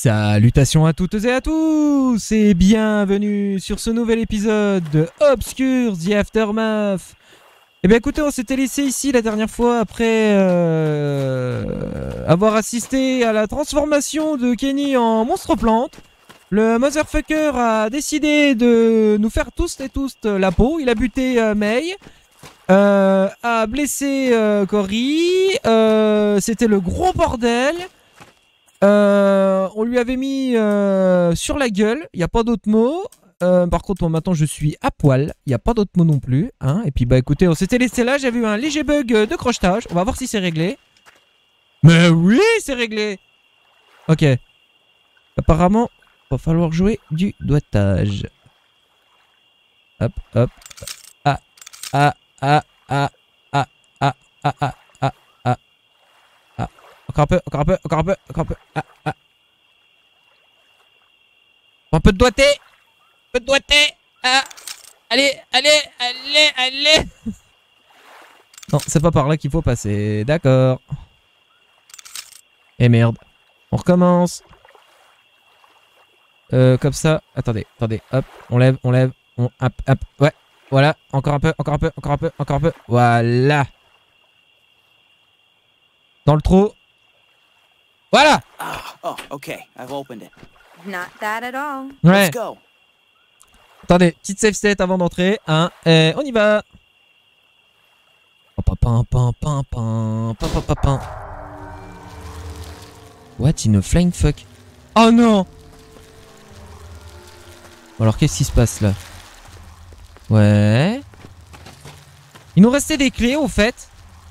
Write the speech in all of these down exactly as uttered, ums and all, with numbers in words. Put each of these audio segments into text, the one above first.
Salutations à toutes et à tous et bienvenue sur ce nouvel épisode de Obscure The Aftermath. Eh bien écoutez, on s'était laissé ici la dernière fois après euh, avoir assisté à la transformation de Kenny en monstre plante. Le motherfucker a décidé de nous faire tous et tous la peau. Il a buté euh, May, euh, a blessé euh, Cory, euh, c'était le gros bordel. Euh, on lui avait mis euh, sur la gueule, il n'y a pas d'autre mot. Euh, par contre, moi, maintenant, je suis à poil, il n'y a pas d'autre mot non plus. Hein. Et puis, bah écoutez, on s'était laissé là, j'avais eu un léger bug de crochetage. On va voir si c'est réglé. Mais oui, c'est réglé. Ok. Apparemment, va falloir jouer du doigtage. Hop, hop. Ah, ah, ah, ah, ah, ah, ah, ah, ah, ah. Encore un peu, encore un peu, encore un peu, encore un peu. Ah, ah. Un peu de doigté. Un peu de doigté. Ah. Allez, allez, allez, allez. Non, c'est pas par là qu'il faut passer. D'accord. Et merde. On recommence. Euh, comme ça. Attendez, attendez. Hop, on lève, on lève. On, hop, hop. Ouais, voilà. Encore un peu, encore un peu, encore un peu, encore un peu. Voilà. Dans le trou. Voilà. Oh, okay. I've opened it. Not bad at all. Ouais. Let's go. Attendez, petite save state avant d'entrer. Hein, et on y va. Pam, pam, pam, pam, pam, pam, pam. What in a flying fuck? Oh non. Alors qu'est-ce qui se passe là? Ouais. Il nous restait des clés au fait.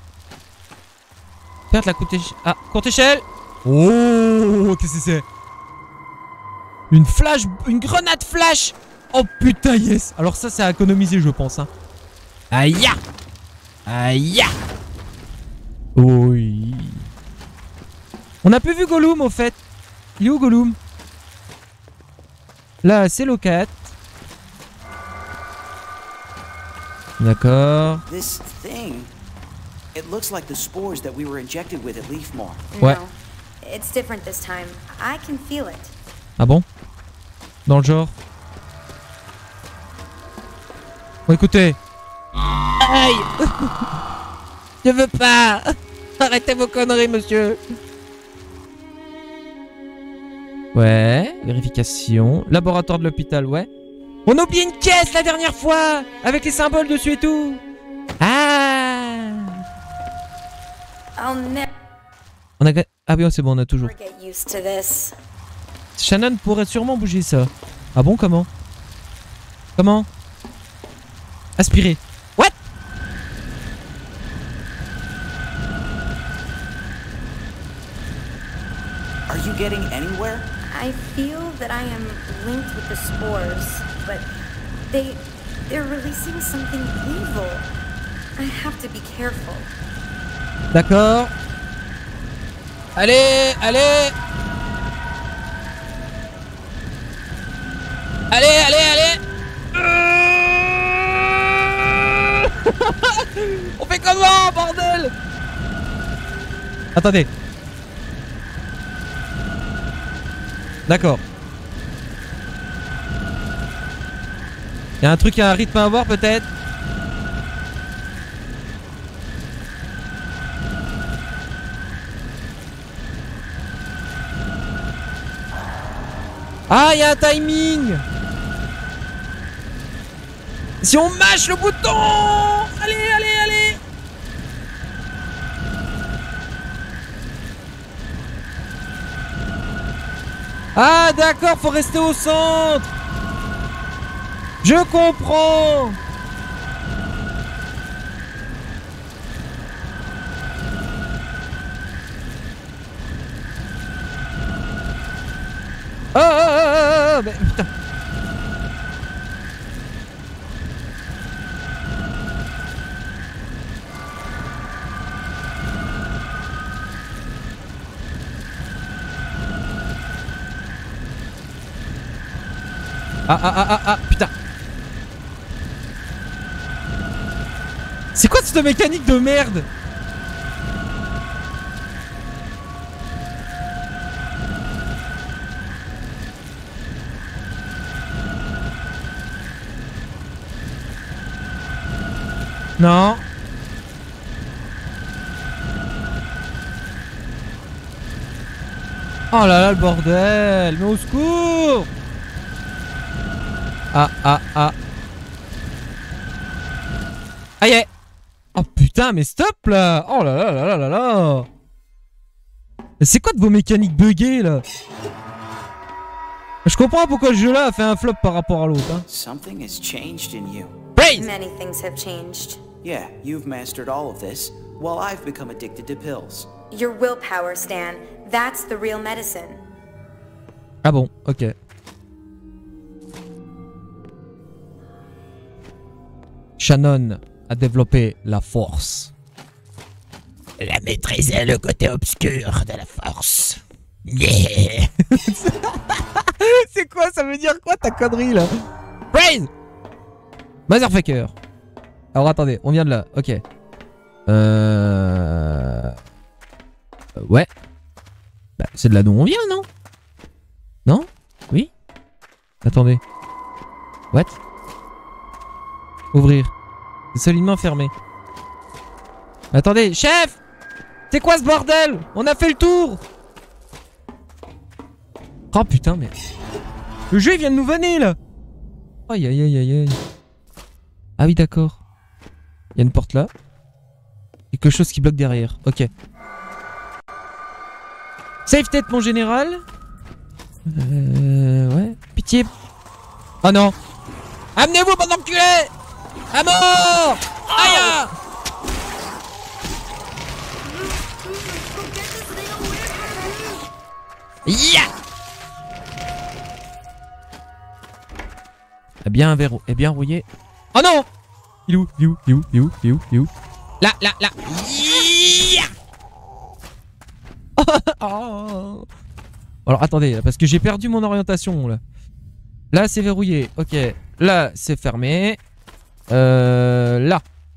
Perdre la courte échelle. Ah, courte échelle. Oh, qu'est-ce que c'est? Une flash, une grenade flash. Oh putain, yes. Alors ça, c'est à économiser, je pense. Hein. Aïe. Aïe. Oui. On n'a plus vu Gollum, au fait. Il est où, Gollum? Là, c'est Locat. D'accord. This thing, it looks like the spores that we were injected with at Leafmore. Ouais. No, it's different this time. I can feel it. Ah bon? Dans le genre. Bon, écoutez. Aïe. Je veux pas. Arrêtez vos conneries, monsieur. Ouais, vérification. Laboratoire de l'hôpital, ouais. On a oublié une caisse la dernière fois, avec les symboles dessus et tout. Ah. I'll never On a... Ah oui, c'est bon, on a toujours. get used to this. Shannon pourrait sûrement bouger ça. Ah bon, comment? Comment? Aspirer. What? Are you getting anywhere? I feel that I am linked with the spores, but they they're releasing something evil. I have to be careful. D'accord. Allez, allez. Allez, allez, allez. On fait comment, bordel? Attendez. D'accord. Il y a un truc, il y a un rythme à avoir peut-être. Ah, il y a un timing. Si on mâche le bouton. Allez, allez, allez. Ah, d'accord, faut rester au centre. Je comprends. Oh, oh, oh, oh, mais putain. Ah, ah, ah, ah, ah, putain. C'est quoi cette mécanique de merde? Non. Oh là là, le bordel. Mais au secours. Ah, ah, ah. Aïe. Oh putain, mais stop là. Oh là là là là là là. C'est quoi de vos mécaniques buggées là? Je comprends pourquoi le jeu là a fait un flop par rapport à l'autre. Hein. Something has changed in you. Praise! Many things have changed. Yeah, you've mastered all of this, while I've become addicted to pills. Your willpower, Stan. That's the real medicine. Ah bon, ok. Shannon a développé la force. Elle a maîtrisé le côté obscur de la force. Yeah. C'est quoi? Ça veut dire quoi ta connerie là? Praise! Motherfucker. Alors attendez, on vient de là, ok. Euh... Ouais. Bah, c'est de là d'où on vient, non? Non? Oui? Attendez. What? Ouvrir. C'est solidement fermé. Attendez, chef! C'est quoi ce bordel? On a fait le tour! Oh putain, mais... Le jeu il vient de nous vanner là! Aïe aïe aïe aïe aïe. Ah oui, d'accord. Il y a une porte là. Quelque chose qui bloque derrière. Ok. Save tête, mon général. Euh... Ouais. Pitié. Oh non. Amenez-vous, pendant que tu l'es. À mort. Aïe. Yeah. Eh bien, verrou... Eh bien rouillé. Oh non. Il est où? Il est où? Il est où? Il est où? Il est où? Il est où? Là, là, là. Yeah. Oh. Alors attendez, parce que j'ai perdu mon orientation là. Là c'est verrouillé, ok. Là c'est fermé. Euh, là.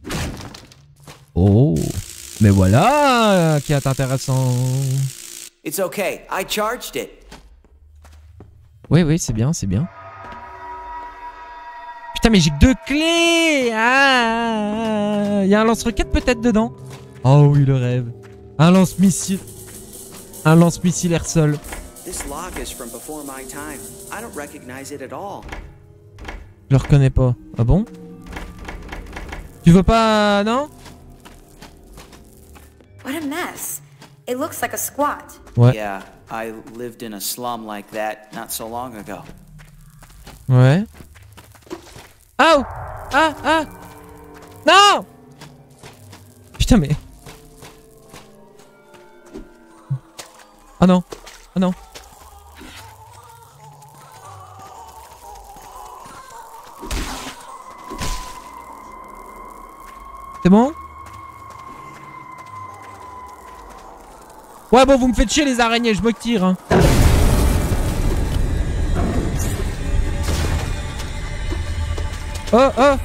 Oh, mais voilà qui est intéressant. It's okay, I charged it. Oui, oui, c'est bien, c'est bien. Putain, mais j'ai que deux clés. Ah, il y a un lance-roquette peut-être dedans. Oh oui, le rêve. Un lance-missile. Un lance-missile air-sol. This lock is from before my time. I don't recognize it at all. Je le reconnais pas. Ah bon? Tu veux pas... non? What a mess. It looks like a squat. Ouais. Yeah, I lived in a slum like that not so long ago. Ouais. Oh! Ah! Ah! Non! Putain, mais... Ah non! Ah non! C'est bon? Ouais, bon, vous me faites chier les araignées, je me tire, hein. Oh, oh!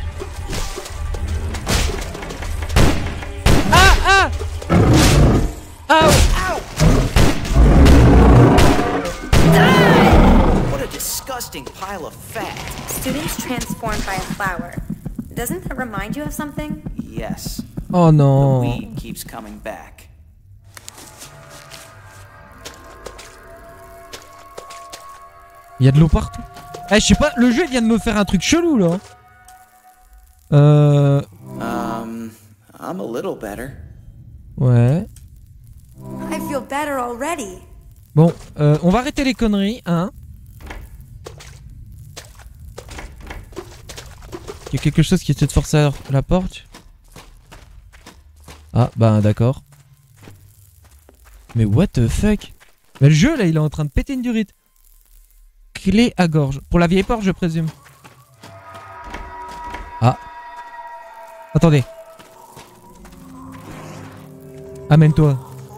Ah, ah! Ow! What a disgusting pile of fat. Students transformed by a flower. Doesn't that remind you of something? Yes. Oh non! The weed keeps coming back. Il y a de l'eau partout. Eh, je sais pas, le jeu vient de me faire un truc chelou là. Euh. Um, I'm a little better. Ouais. I feel better already. Bon, euh, on va arrêter les conneries, hein. Il y a quelque chose qui essaie de forcer la porte. Ah, bah d'accord. Mais what the fuck? Mais le jeu là, il est en train de péter une durite. Clé à gorge. Pour la vieille porte, je présume. Ah. Attendez. Amène-toi.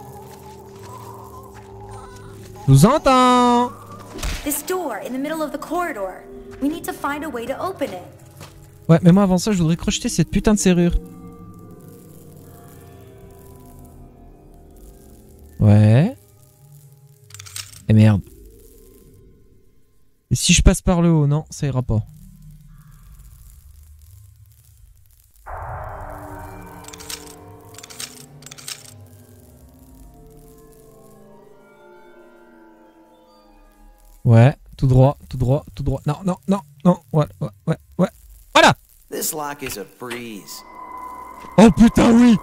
Je vous entends. This door in the middle of the corridor. We need to find a way to open it. Ouais, mais moi avant ça, je voudrais crocheter cette putain de serrure. Ouais. Et merde. Et si je passe par le haut, non, ça ira pas. Ouais, tout droit, tout droit, tout droit. Non, non, non, non. Ouais, ouais, ouais, ouais. Voilà. This lock is a breeze. Oh putain, oui.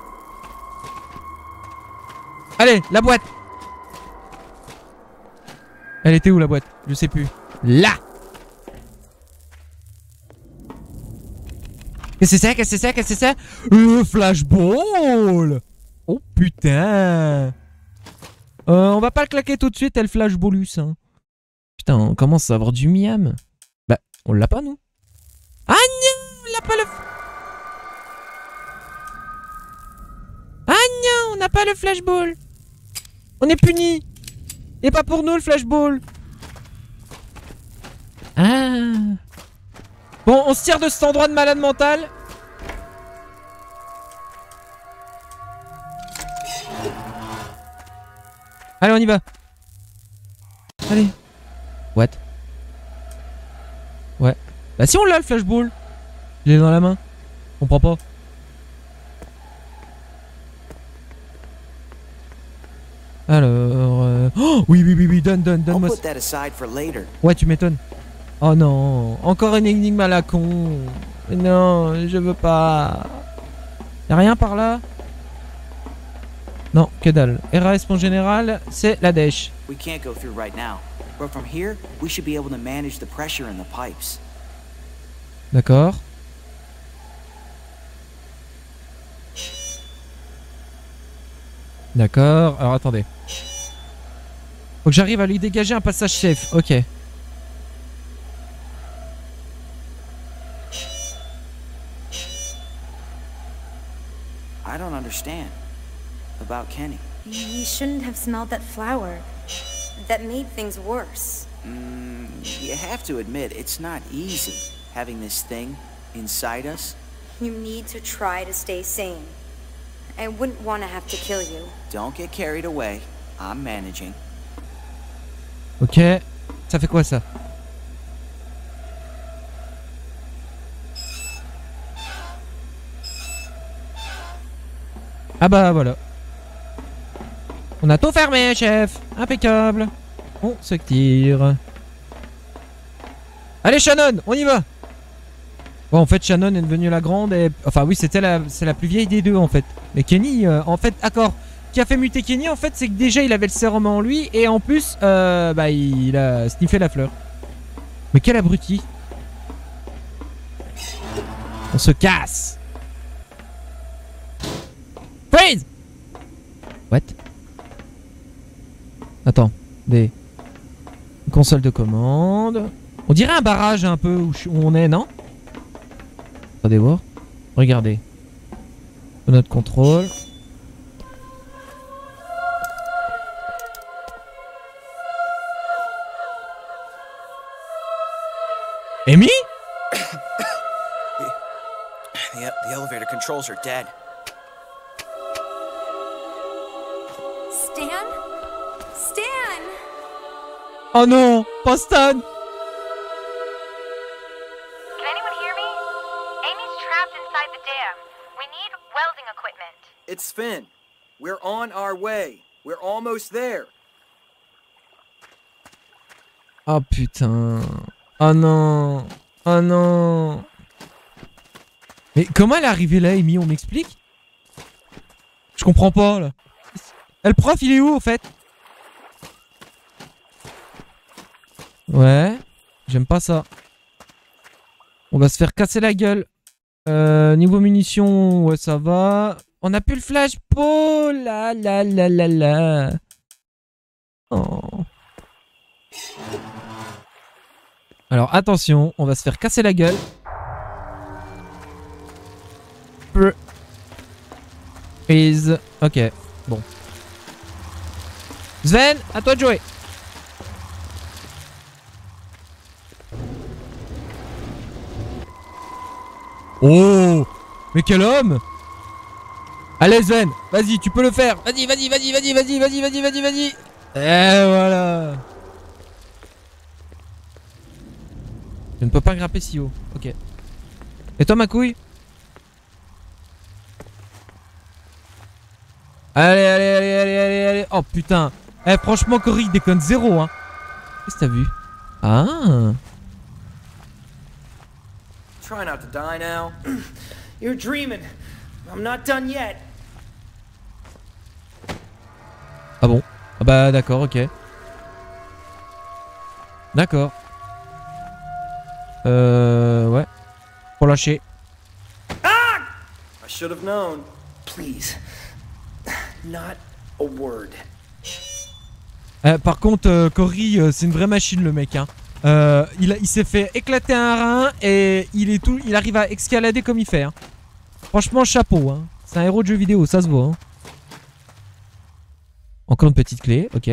Allez, la boîte. Elle était où la boîte? Je sais plus. Là. Qu'est-ce que c'est ça? Qu'est-ce que c'est ça? Qu'est-ce que c'est ça? Le flashball. Oh putain. Euh, on va pas le claquer tout de suite, elle flashballus. Hein. Putain, on commence à avoir du miam. Bah, on l'a pas, nous. Ah non, on l'a pas le... Ah non, on n'a pas le flashball. On est puni. Et pas pour nous, le flashball. Ah. Bon, on se tire de cet endroit de malade mental. Allez, on y va. Allez. What? Ouais. Bah si on l'a le flashball. Il est dans la main. On comprend pas. Alors... Euh... Oh oui, oui, oui, oui, donne, donne, donne-moi ça. Ouais, tu m'étonnes. Oh non. Encore une énigme à la con. Non, je veux pas. Y'a rien par là? Non, que dalle. R A S point général, c'est la dèche. We can't go through right now. But from here, we should be able to manage the pressure in the pipes. D'accord. D'accord. Alors attendez. Faut que j'arrive à lui dégager un passage safe. Ok. I don't understand. About Kenny. You shouldn't have smelled that flower. That made things worse. Mm, you have to admit, it's not easy having this thing inside us. You need to try to stay sane. I wouldn't want to have to kill you. Don't get carried away. I'm managing. Ok. Ça fait quoi ça? Ah bah voilà. On a tout fermé, chef. Impeccable. On se tire. Allez, Shannon, on y va. Bon, en fait, Shannon est devenue la grande et... Enfin, oui, c'était la... c'est la plus vieille des deux, en fait. Mais Kenny, euh, en fait, d'accord. Ce qui a fait muter Kenny, en fait, c'est que déjà, il avait le sérum en lui. Et en plus, euh, bah, il a sniffé la fleur. Mais quel abruti. On se casse. Freeze. What? Attends, des consoles de commande. On dirait un barrage un peu où, où on est, non? Attendez voir. Regardez. Notre contrôle. Amy? the, the elevator controls are dead. Stan? Stan! Oh non, pas Stan! Can anyone hear me? Amy's trapped inside the dam. We need welding equipment. It's Finn. We're on our way. We're almost there. Oh putain. Oh non. Oh non. Mais comment elle est arrivée là, Amy? On m'explique? Je comprends pas là. Et le prof, il est où en fait? Ouais. J'aime pas ça. On va se faire casser la gueule. Euh, niveau munitions, ouais, ça va. On a plus le flash. Oh là là là là là. Oh. Alors attention, on va se faire casser la gueule. Freeze. Ok, bon. Sven, à toi de jouer. Oh, mais quel homme! Allez Sven, vas-y, tu peux le faire. Vas-y, vas-y, vas-y, vas-y, vas-y, vas-y, vas-y, vas-y, vas-y. Et voilà. Je ne peux pas grimper si haut. Ok. Et toi, ma couille? Allez, allez, allez, allez, allez, allez. Oh putain. Eh, franchement, Cory, il déconne zéro, hein. Qu'est-ce que t'as vu? Ah. Try not to die now. You're dreaming. I'm not done yet. Ah bon? Ah bah d'accord, ok. D'accord. Euh... Ouais. Faut lâcher. I should have known. Please. Not a word. Euh, par contre, euh, Cory, euh, c'est une vraie machine le mec. Hein. Euh, il a- il s'est fait éclater un rein et il, est tout, il arrive à escalader comme il fait. Hein. Franchement, chapeau. Hein. C'est un héros de jeu vidéo, ça se voit. Hein. Encore une petite clé, ok.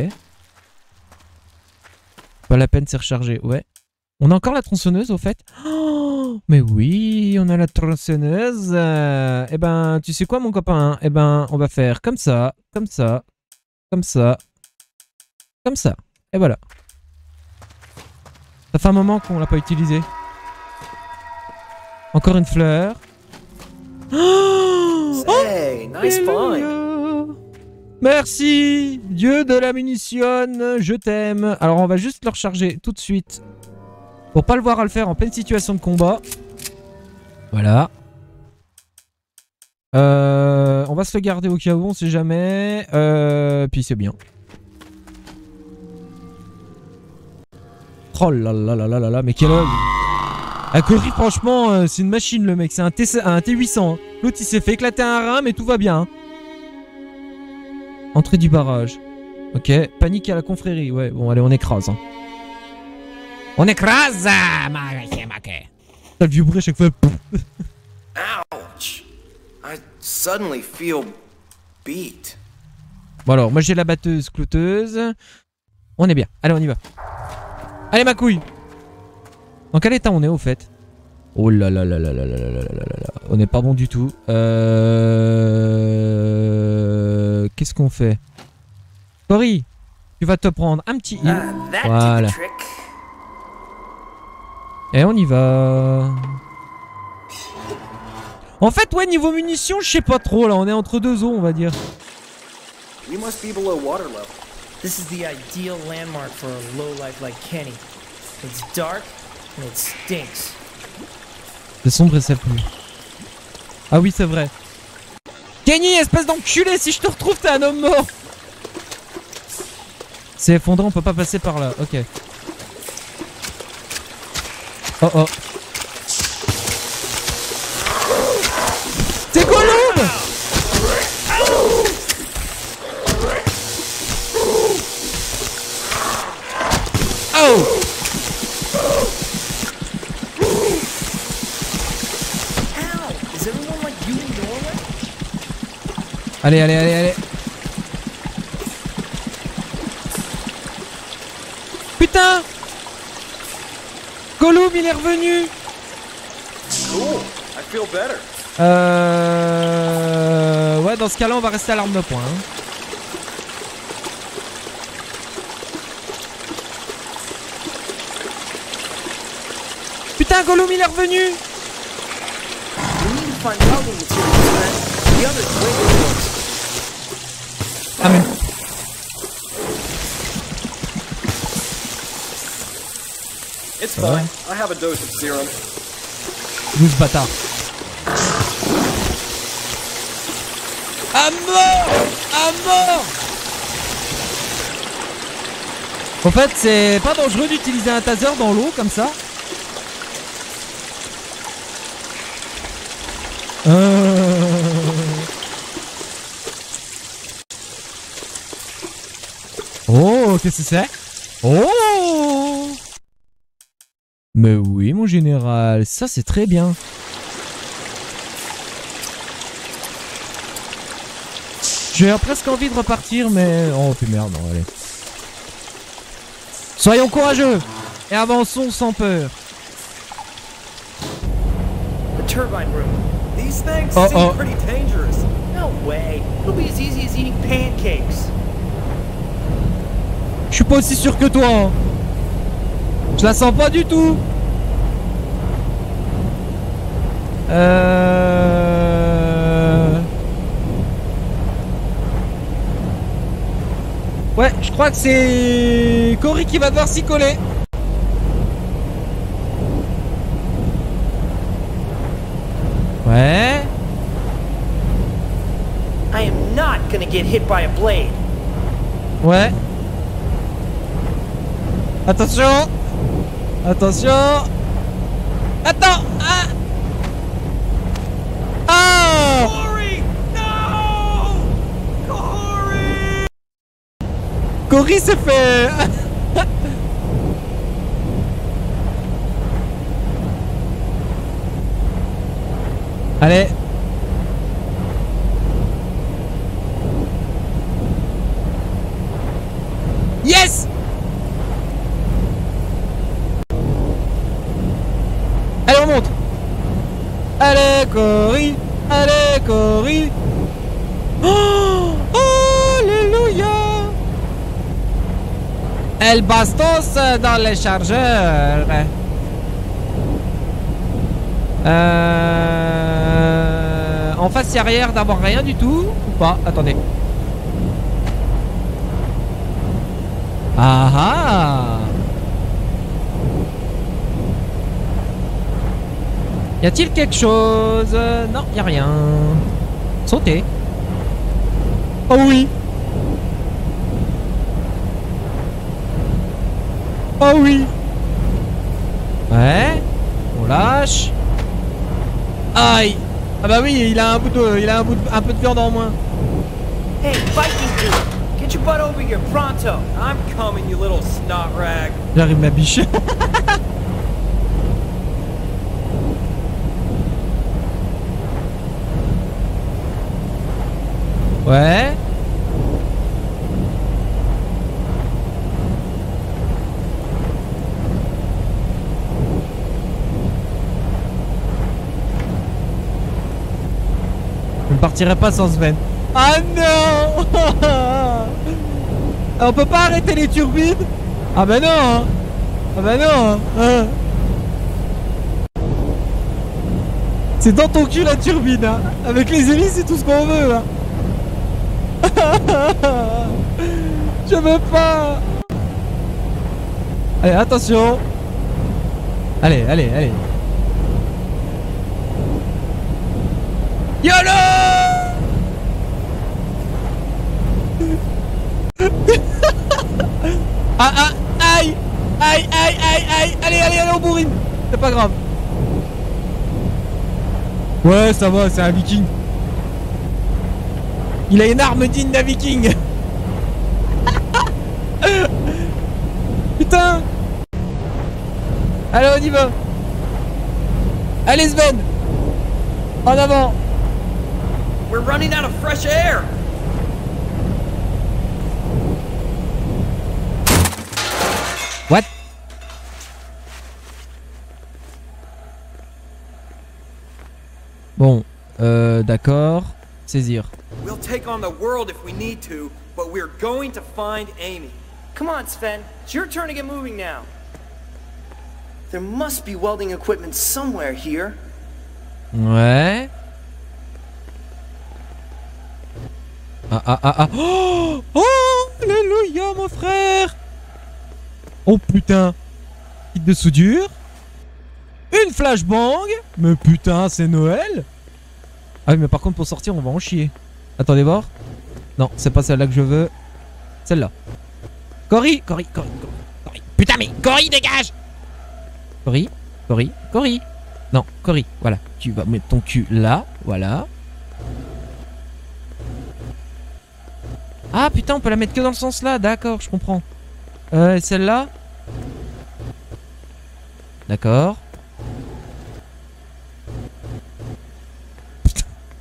Pas la peine, c'est rechargé, ouais. On a encore la tronçonneuse au fait. Oh, mais oui, on a la tronçonneuse. Euh, eh ben, tu sais quoi mon copain? Eh ben, on va faire comme ça, comme ça, comme ça, comme ça. Et voilà. Ça fait un moment qu'on l'a pas utilisé. Encore une fleur. Oh, Say, nice find. Alléluia. Merci, Dieu de la munition, je t'aime. Alors on va juste le recharger tout de suite. Pour pas le voir à le faire en pleine situation de combat. Voilà. Euh, on va se le garder au cas où, on sait jamais. Euh, puis c'est bien. Oh là là là là là là, mais quel œil. Ah, Cory, franchement, euh, c'est une machine le mec, c'est un, T un T huit cents. Hein. L'autre il s'est fait éclater un rein, mais tout va bien. Hein. Entrée du barrage. Ok, panique à la confrérie. Ouais, bon, allez, on écrase. Hein. On écrase. Ça le vieux bruit à chaque fois. Ouch. I suddenly feel beat. Bon, alors, moi j'ai la batteuse clouteuse. On est bien. Allez, on y va. Allez, ma couille. Dans quel état on est au fait? Oh là là là là là là là là là là. On n'est pas bon du tout. Euh... Qu'est-ce qu'on fait? Cory, tu vas te prendre un petit heal. Ah, that did Voilà. the trick. Et on y va. En fait, ouais, niveau munitions, je sais pas trop là. On est entre deux eaux, on va dire. We must be below water level. This is the ideal landmark for a lowlife like Kenny. It's dark and it stinks. C'est sombre et ça pue. Ah oui, c'est vrai. Kenny, espèce d'enculé, si je te retrouve, t'es un homme mort. C'est effondré, on peut pas passer par là. Ok. Oh oh. C'est Gollum! Oh! Ow! Is everyone like you in Norway? Allez, allez, allez, allez. Putain! Gollum, il est revenu! Cool. I feel better. Euh... Ouais, dans ce cas-là, on va rester à l'arme de poing. Hein. Putain, Gollum, il est revenu! We need to find welding materials, man. The other's way too close. Ah, mais... It's Ça va? fine. I have a dose of serum. douze bâtards. À mort! À mort! En fait, c'est pas dangereux d'utiliser un taser dans l'eau comme ça. Euh... Oh, qu'est-ce que c'est? Oh! Mais oui, mon général, ça c'est très bien. J'ai presque envie de repartir, mais... Oh, puis merde, non, allez. Soyons courageux et avançons sans peur. The turbine room. These things Oh, seem oh. pretty dangerous. No way. It'll be as easy as eating pancakes. Je suis pas aussi sûr que toi. Hein. Je la sens pas du tout. Euh... Ouais, je crois que c'est Cory qui va devoir s'y coller. Ouais. I am not gonna get hit by a blade. Ouais. Attention. Attention. Attends. Ah. Oh. Corey! No! Corey! Cory s'est fait. Allez. Yes. Allez, on monte. Allez, Cory. Allez, Cory. Oh, alléluia. El bastos dans les chargeurs. Euh... En face et arrière, d'abord rien du tout ou pas? Attendez. Ah ah. Y a-t-il quelque chose? Non, y a rien. Sauter. Oh oui. Oh oui. Ouais. On lâche. Aïe. Ah bah oui, il a un bout de, il a un bout de, un peu de viande en moins. Hey, Viking dude! Get your butt over here pronto! I'm coming, you little snot rag! J'arrive ma biche. Ouais. Je ne partirai pas sans Sven. Ah non. On peut pas arrêter les turbines? Ah bah non hein. Ah bah non hein. C'est dans ton cul la turbine hein. Avec les hélices c'est tout ce qu'on veut là. Je veux pas. Allez attention. Allez allez allez. YOLO. Ah ah aïe. Aïe aïe aïe aïe. Allez allez allez on bourrine. C'est pas grave. Ouais ça va c'est un viking. Il a une arme digne d'un viking. Putain. Allez on y va. Allez Sven. En avant. We're running out of fresh air! What? Bon, euh, d'accord. Saisir. We'll take on the world if we need to, but we're going to find Amy. Come on, Sven. It's your turn to get moving now. There must be welding equipment somewhere here. Ouais. Ah ah ah ah. Oh, oh alléluia mon frère. Oh putain. Kit de soudure. Une flashbang. Mais putain c'est Noël. Ah oui mais par contre pour sortir on va en chier. Attendez voir. Non c'est pas celle-là que je veux. Celle-là. Cory, Cory, Cory, Cory. Putain mais Cory dégage. Cory, Cory, Cory. Non Cory, voilà. Tu vas mettre ton cul là, voilà. Ah putain on peut la mettre que dans le sens là, d'accord je comprends. Euh celle-là. D'accord. Putain.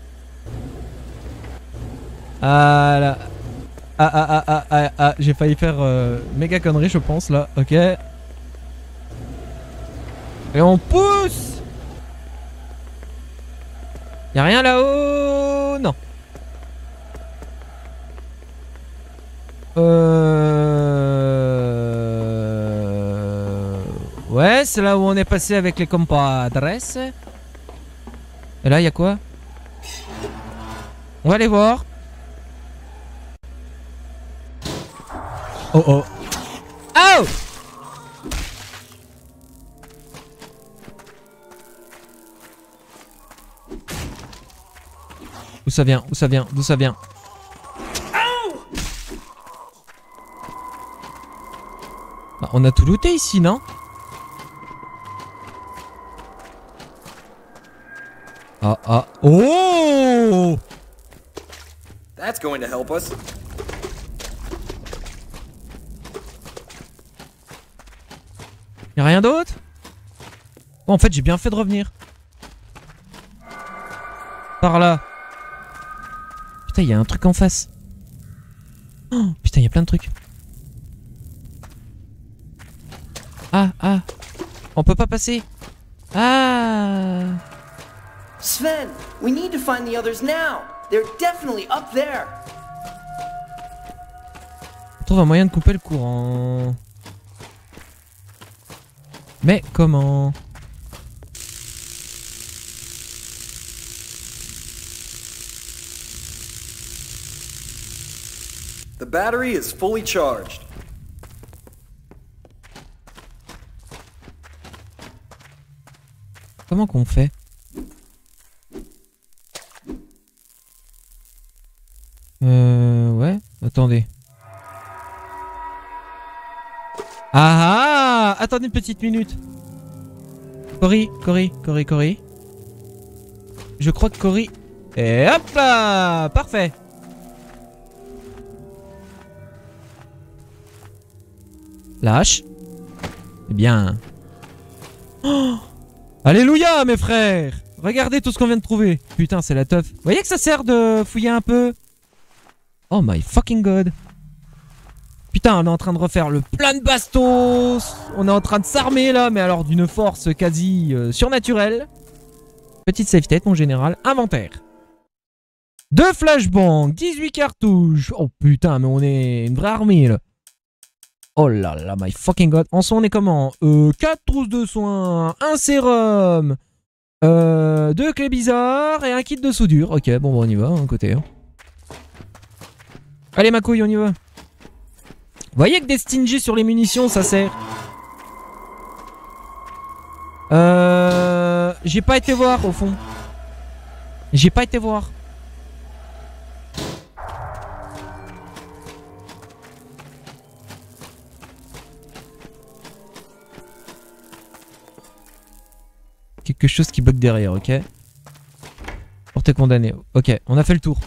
Ah là. Ah ah ah ah ah, ah. J'ai failli faire euh, méga connerie je pense là, ok. Et on pousse. Y'a rien là-haut? Non. Euh... Ouais, c'est là où on est passé avec les compadres. Et là, il y a quoi? On va aller voir. Oh oh. Oh! ça vient? Où ça vient? D'où ça vient? Bah, on a tout looté ici, non? Ah ah. Oh! That's going to help us. Y'a rien d'autre? Oh, en fait, j'ai bien fait de revenir. Par là. Putain, il y a un truc en face. Oh, putain, il y a plein de trucs. Ah, ah. On peut pas passer. Ah. Sven, we need to find the others now. They're definitely up there. On trouve un moyen de couper le courant. Mais comment? The battery is fully charged. Comment qu'on fait? Euh... Ouais, attendez. Ah ah! Attendez une petite minute. Cory, Cory, Cory, Cory. Je crois que Cory... Et hop là! Parfait! Lâche. Eh bien... Oh, alléluia, mes frères! Regardez tout ce qu'on vient de trouver. Putain, c'est la teuf. Vous voyez que ça sert de fouiller un peu? Oh my fucking god. Putain, on est en train de refaire le plein de bastos. On est en train de s'armer là, mais alors d'une force quasi euh, surnaturelle. Petite save tête, mon général. Inventaire. Deux flashbangs, dix-huit cartouches. Oh putain, mais on est une vraie armée là. Oh là là, my fucking god. En son, on est comment? euh, quatre trousses de soins, un sérum, euh, deux clés bizarres et un kit de soudure. Ok, bon, bon on y va, un côté. Hein. Allez, ma couille, on y va. Vous voyez que des stingy sur les munitions, ça sert. Euh... J'ai pas été voir, au fond. J'ai pas été voir. Quelque chose qui bug derrière, ok. Portée condamnée. Ok, on a fait le tour.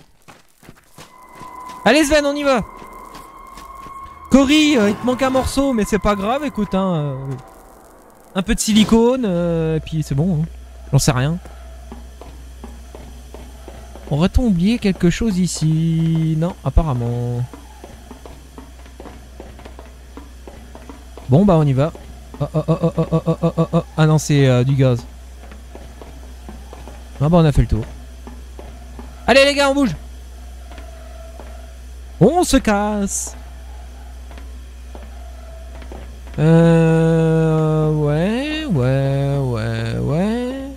Allez Sven, on y va. Cory, euh, il te manque un morceau, mais c'est pas grave, écoute, hein. Euh, un peu de silicone, euh, et puis c'est bon. Hein. J'en sais rien. Aurait-on oublié quelque chose ici? Non, apparemment. Bon, bah on y va. Oh, oh, oh, oh, oh, oh, oh, oh, oh. Ah non, c'est euh, du gaz. Ah bah on a fait le tour. Allez les gars, on bouge. On se casse. Euh... Ouais, ouais, ouais, ouais.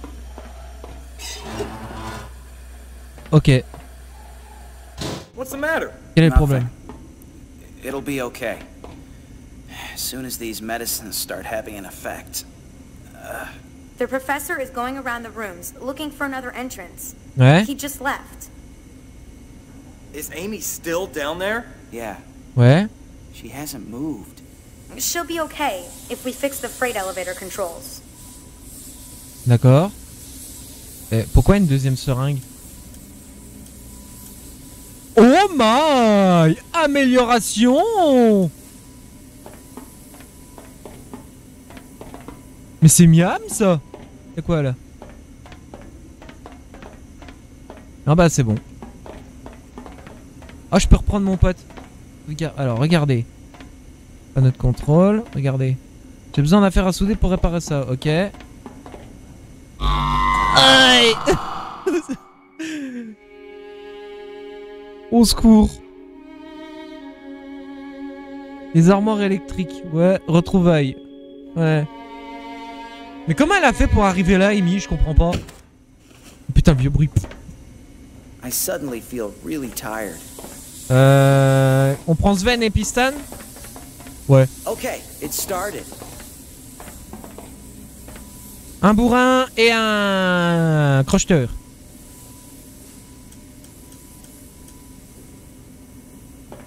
Ok. What's the matter? Quel est le problème? It'll be okay. As soon as these medicines start having an effect. Uh... The professor is going around the rooms, looking for another entrance. Ouais. He just left. Is Amy still down there? Yeah. Ouais. She hasn't moved. She'll be okay if we fix the freight elevator controls. D'accord. Eh, pourquoi une deuxième seringue? Oh my! Amélioration! Mais c'est miam ça! C'est quoi là? Ah bah c'est bon. Ah, je peux reprendre mon pote. Regarde, alors regardez. Pas notre contrôle. Regardez. J'ai besoin d'un fer à souder pour réparer ça. Ok. Aïe. Au secours. Les armoires électriques. Ouais, retrouvailles. Ouais. Mais comment elle a fait pour arriver là, Amy? Je comprends pas. Putain, vieux bruit. I suddenly feel really tired. Euh... On prend Sven et Piston? Ouais. Okay, it started. Un bourrin et un crocheteur.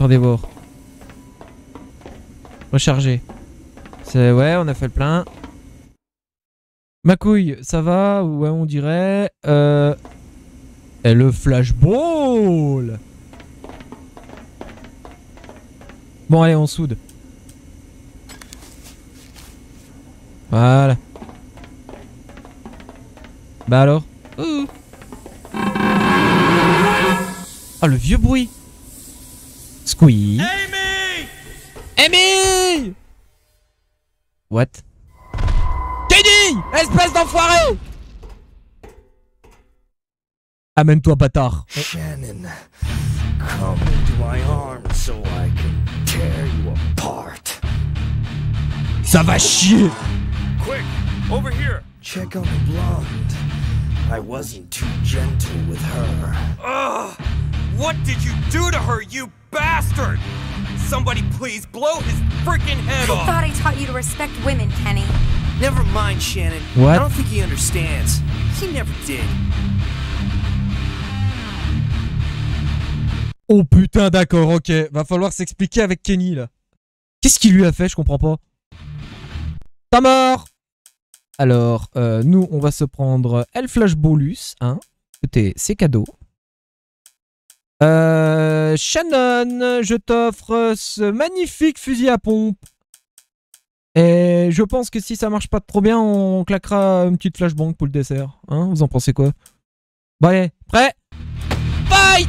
Encore des bords. Recharger. C'est ouais, on a fait le plein. Ma couille, ça va? Ouais, on dirait. Euh... Et le flashball. Bon, allez, on soude. Voilà. Bah alors? Ouh. Ah, le vieux bruit. Squeak. Amy! Amy! What? Kenny! Espèce d'enfoiré! Amène-toi, bâtard. Shannon, come into my arms so I can tear you apart. Ça va chier! Quick, over here! Check on the blonde. I wasn't too gentle with her. Ugh! What did you do to her, you bastard? Somebody please blow his freaking head I off! thought I taught you to respect women, Kenny. Never mind, Shannon. What? I don't think he understands. He never did. Oh putain, d'accord, ok. Va falloir s'expliquer avec Kenny là. Qu'est-ce qu'il lui a fait? Je comprends pas. T'as mort! Alors, euh, nous, on va se prendre El Flashbolus, hein. Écoutez, c'est cadeau. Euh, Shannon, je t'offre ce magnifique fusil à pompe. Et je pense que si ça marche pas trop bien, on claquera une petite flashbang pour le dessert. Hein, vous en pensez quoi? Bon allez, prêt? Fight!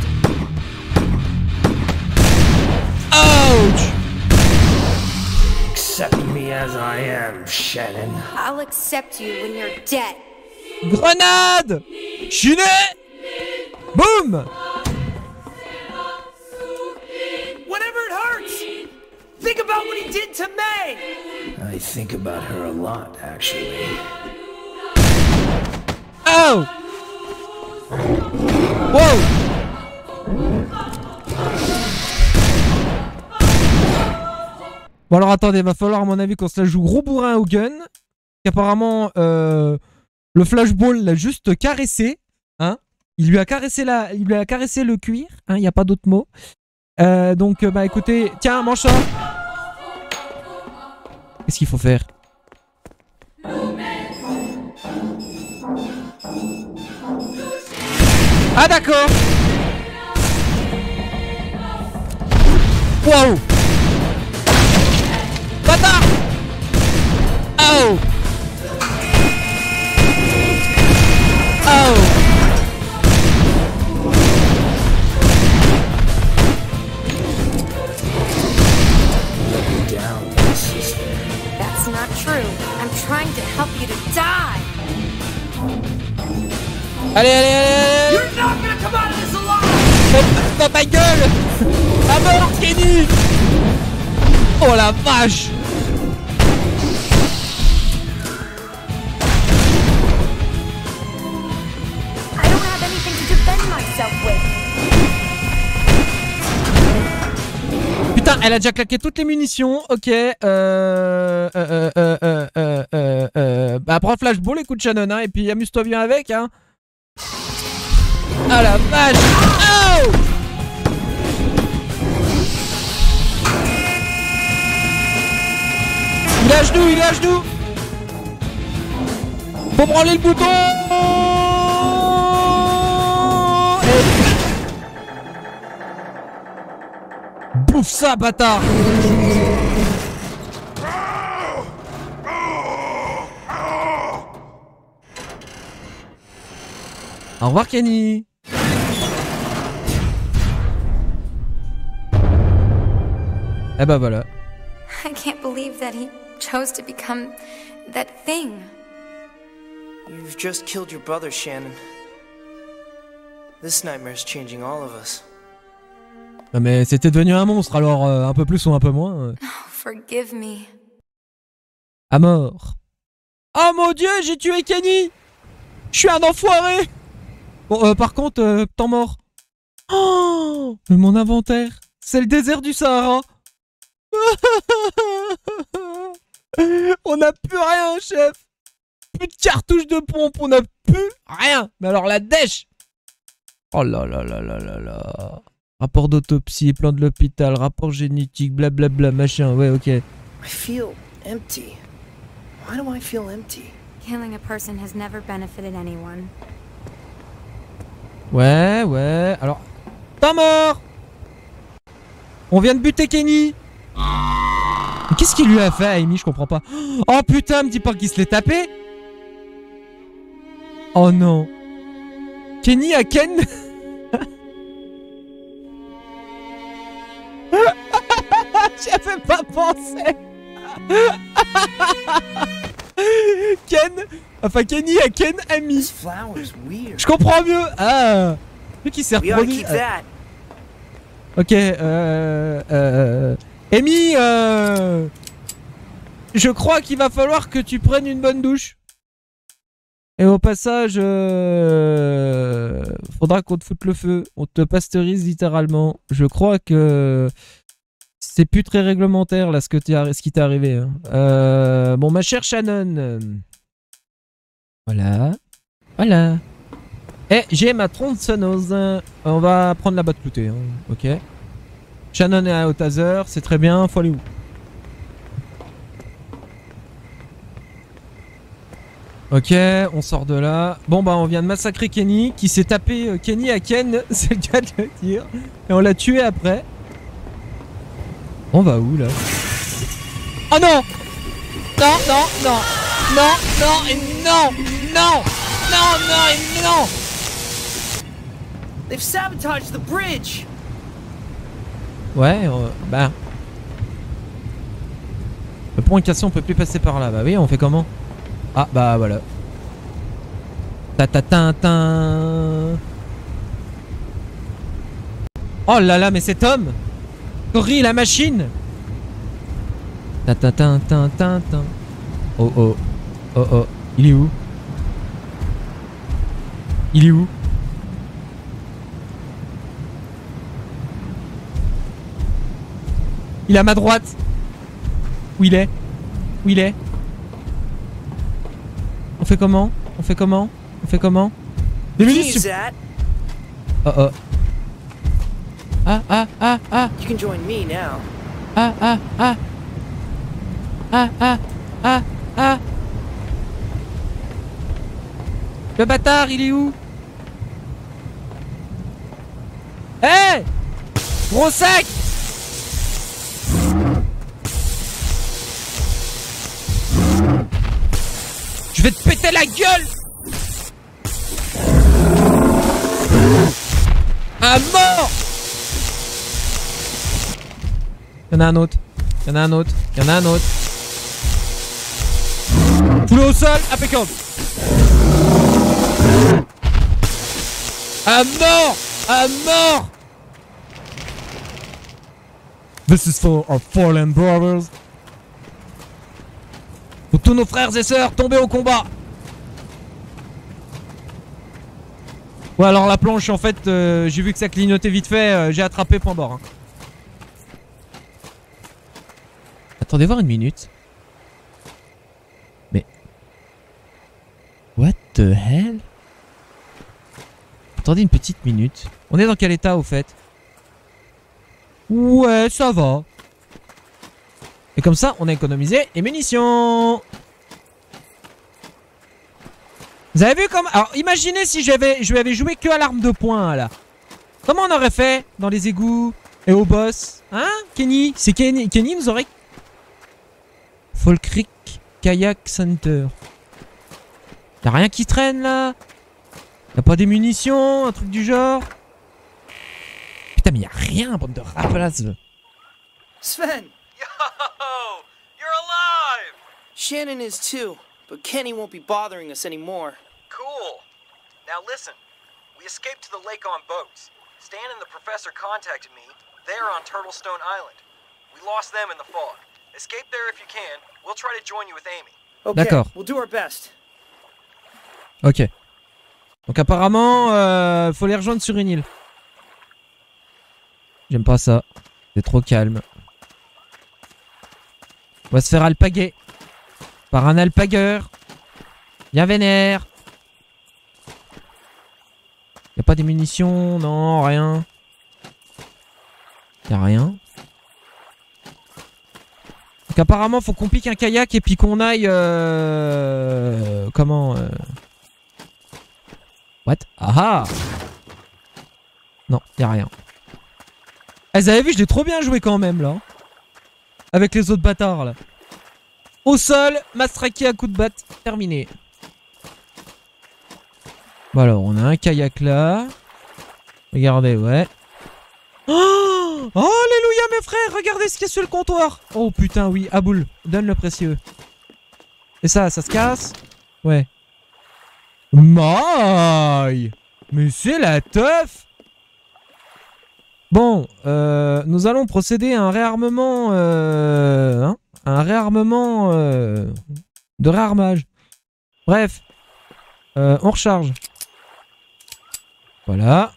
Ouch! Accept me as I am, Shannon. I'll accept you when you're dead. Grenade! Chiné! Boum! Whatever it hurts! Think about what he did to May! I think about her a lot, actually. Oh! Wow! Bon alors attendez, va falloir à mon avis qu'on se la joue gros bourrin au gun. Apparemment, euh, le flashball l'a juste caressé. Hein? Il lui a caressé la, il lui a caressé le cuir. Hein? Il n'y a pas d'autre mot. Euh, donc bah écoutez, tiens, mange ça. Qu'est-ce qu'il faut faire? Ah d'accord. Wow. Bâtard. Oh. Oh. That's not true. I'm trying to help you to die. Allez, allez, allez, allez. You're not gonna come out of this alive! Fais dans ta gueule. À mort, Kenny. Oh la vache. I don't have anything to defend myself with. Putain, elle a déjà claqué toutes les munitions. Ok. Euh. Euh. Euh. Euh. Euh. Euh. euh bah, prends le flashball, écoute Shannon, hein, et puis amuse-toi bien avec, hein. Ah la vache. Oh. Il est à genoux, il est à genoux. Faut branler le bouton. Et... bouffe ça, bâtard. Au revoir, Kenny. Eh ben voilà. I can't believe that he chose to become that thing. You've just killed your brother, Shannon. This nightmare's changing all of us. Non mais c'était devenu un monstre, alors euh, un peu plus ou un peu moins. Euh. Oh, forgive me. À mort. Oh mon dieu, j'ai tué Kenny. Je suis un enfoiré. Bon, euh, par contre, euh, temps mort. Oh, mais mon inventaire, c'est le désert du Sahara. On n'a plus rien, chef. Plus de cartouches de pompe, on n'a plus rien. Mais alors la dèche. Oh là là là là là là. Rapport d'autopsie, plan de l'hôpital, rapport génétique, blablabla, machin, ouais, ok. I feel empty. Why do I feel empty? Killing a person has never benefited anyone. Ouais, ouais, alors... Pas mort! On vient de buter Kenny! Mais qu'est-ce qu'il lui a fait à Amy? Je comprends pas. Oh putain, me dis pas qu'il se l'est tapé! Oh non! Kenny à Ken? J'y avais pas pensé! Ken! Enfin Kenny à Ken Amy! This flower's weird. Je comprends mieux! Ah! Le qui s'est We ought to reproduit. keep that. Ok, euh... euh Amy, euh... je crois qu'il va falloir que tu prennes une bonne douche. Et au passage, euh... faudra qu'on te foute le feu. On te pasteurise littéralement. Je crois que c'est plus très réglementaire là ce, que t'es... ce qui t'est arrivé. Hein. Euh... Bon, ma chère Shannon. Voilà. Voilà. Eh, j'ai ma tronçonneuse. On va prendre la botte cloutée. Hein. Ok. Shannon est au taser, c'est très bien. Faut aller où? Ok, on sort de là. Bon bah on vient de massacrer Kenny, qui s'est tapé euh, Kenny à Ken, c'est le cas de le dire. Et on l'a tué après. On va où là? Oh non! Non, non, non! Non, non, et non! Non! Non, non, et non! They've sabotaged the bridge. Ouais, euh, bah... Le pont est cassé, on peut plus passer par là. Bah oui, on fait comment? Ah bah voilà. Ta ta ta ta. Oh là là, mais cet homme! Cory, la machine! Ta ta ta ta ta ta. Oh oh. Oh oh. Il est où? Il est où? Il est à ma droite. Où il est? Où il est? On fait comment? On fait comment? On fait comment? Des munitions. Oh oh. Ah ah ah ah. You can join me now. Ah ah ah. Ah ah ah ah. Le bâtard, il est où? Hé hey! Gros sac! Je vais te péter la gueule! À mort! Y'en a un autre. Y'en a un autre. Y'en a un autre. Foulé au sol, impeccable. À mort! À mort! This is for our fallen brothers. Pour tous nos frères et sœurs tombés au combat. Ouais, alors la planche, en fait, euh, j'ai vu que ça clignotait vite fait, euh, j'ai attrapé point barre. Hein. Attendez voir une minute. Mais... What the hell? Attendez une petite minute. On est dans quel état, au fait? Ouais, ça va. Et comme ça, on a économisé les munitions. Vous avez vu comme... Alors, imaginez si j'avais, je lui avais joué que à l'arme de poing, là. Comment on aurait fait dans les égouts et au boss? Hein, Kenny? C'est Kenny. Kenny nous aurait... Fall Creek Kayak Center. Y'a rien qui traîne, là? Y'a pas des munitions, un truc du genre? Putain, mais y'a rien, bande de rapaces. Sven! Yo! You're alive! Shannon is too, but Kenny won't be bothering us anymore. Cool. Now listen. We escaped to the lake on boats. Stan and the professor contacted me. They're on Turtlestone Island. We lost them in the fog. Escape there if you can. We'll try to join you with Amy. Okay, D'accord. we'll do our best. Ok. Donc apparemment, euh, faut les rejoindre sur une île. J'aime pas ça. C'est trop calme. On va se faire alpaguer. Par un alpagueur. Bien vénère. Y'a pas des munitions? Non, rien. Y'a rien. Donc apparemment faut qu'on pique un kayak et puis qu'on aille... Euh... Comment euh... What? Ah ah. Non, y'a rien. Eh, vous avez vu, je l'ai trop bien joué quand même là. Avec les autres bâtards là. Au sol, mastraqué à coups de batte. Terminé. Bon alors, on a un kayak là. Regardez, ouais. Oh, oh alléluia mes frères, regardez ce qu'il y a sur le comptoir. Oh putain, oui, Aboul, donne le précieux. Et ça, ça se casse? Ouais. Maï! Mais c'est la teuf! Bon, euh, nous allons procéder à un réarmement... Euh, hein, un réarmement... Euh, de réarmage. Bref. Euh, on recharge. Voilà.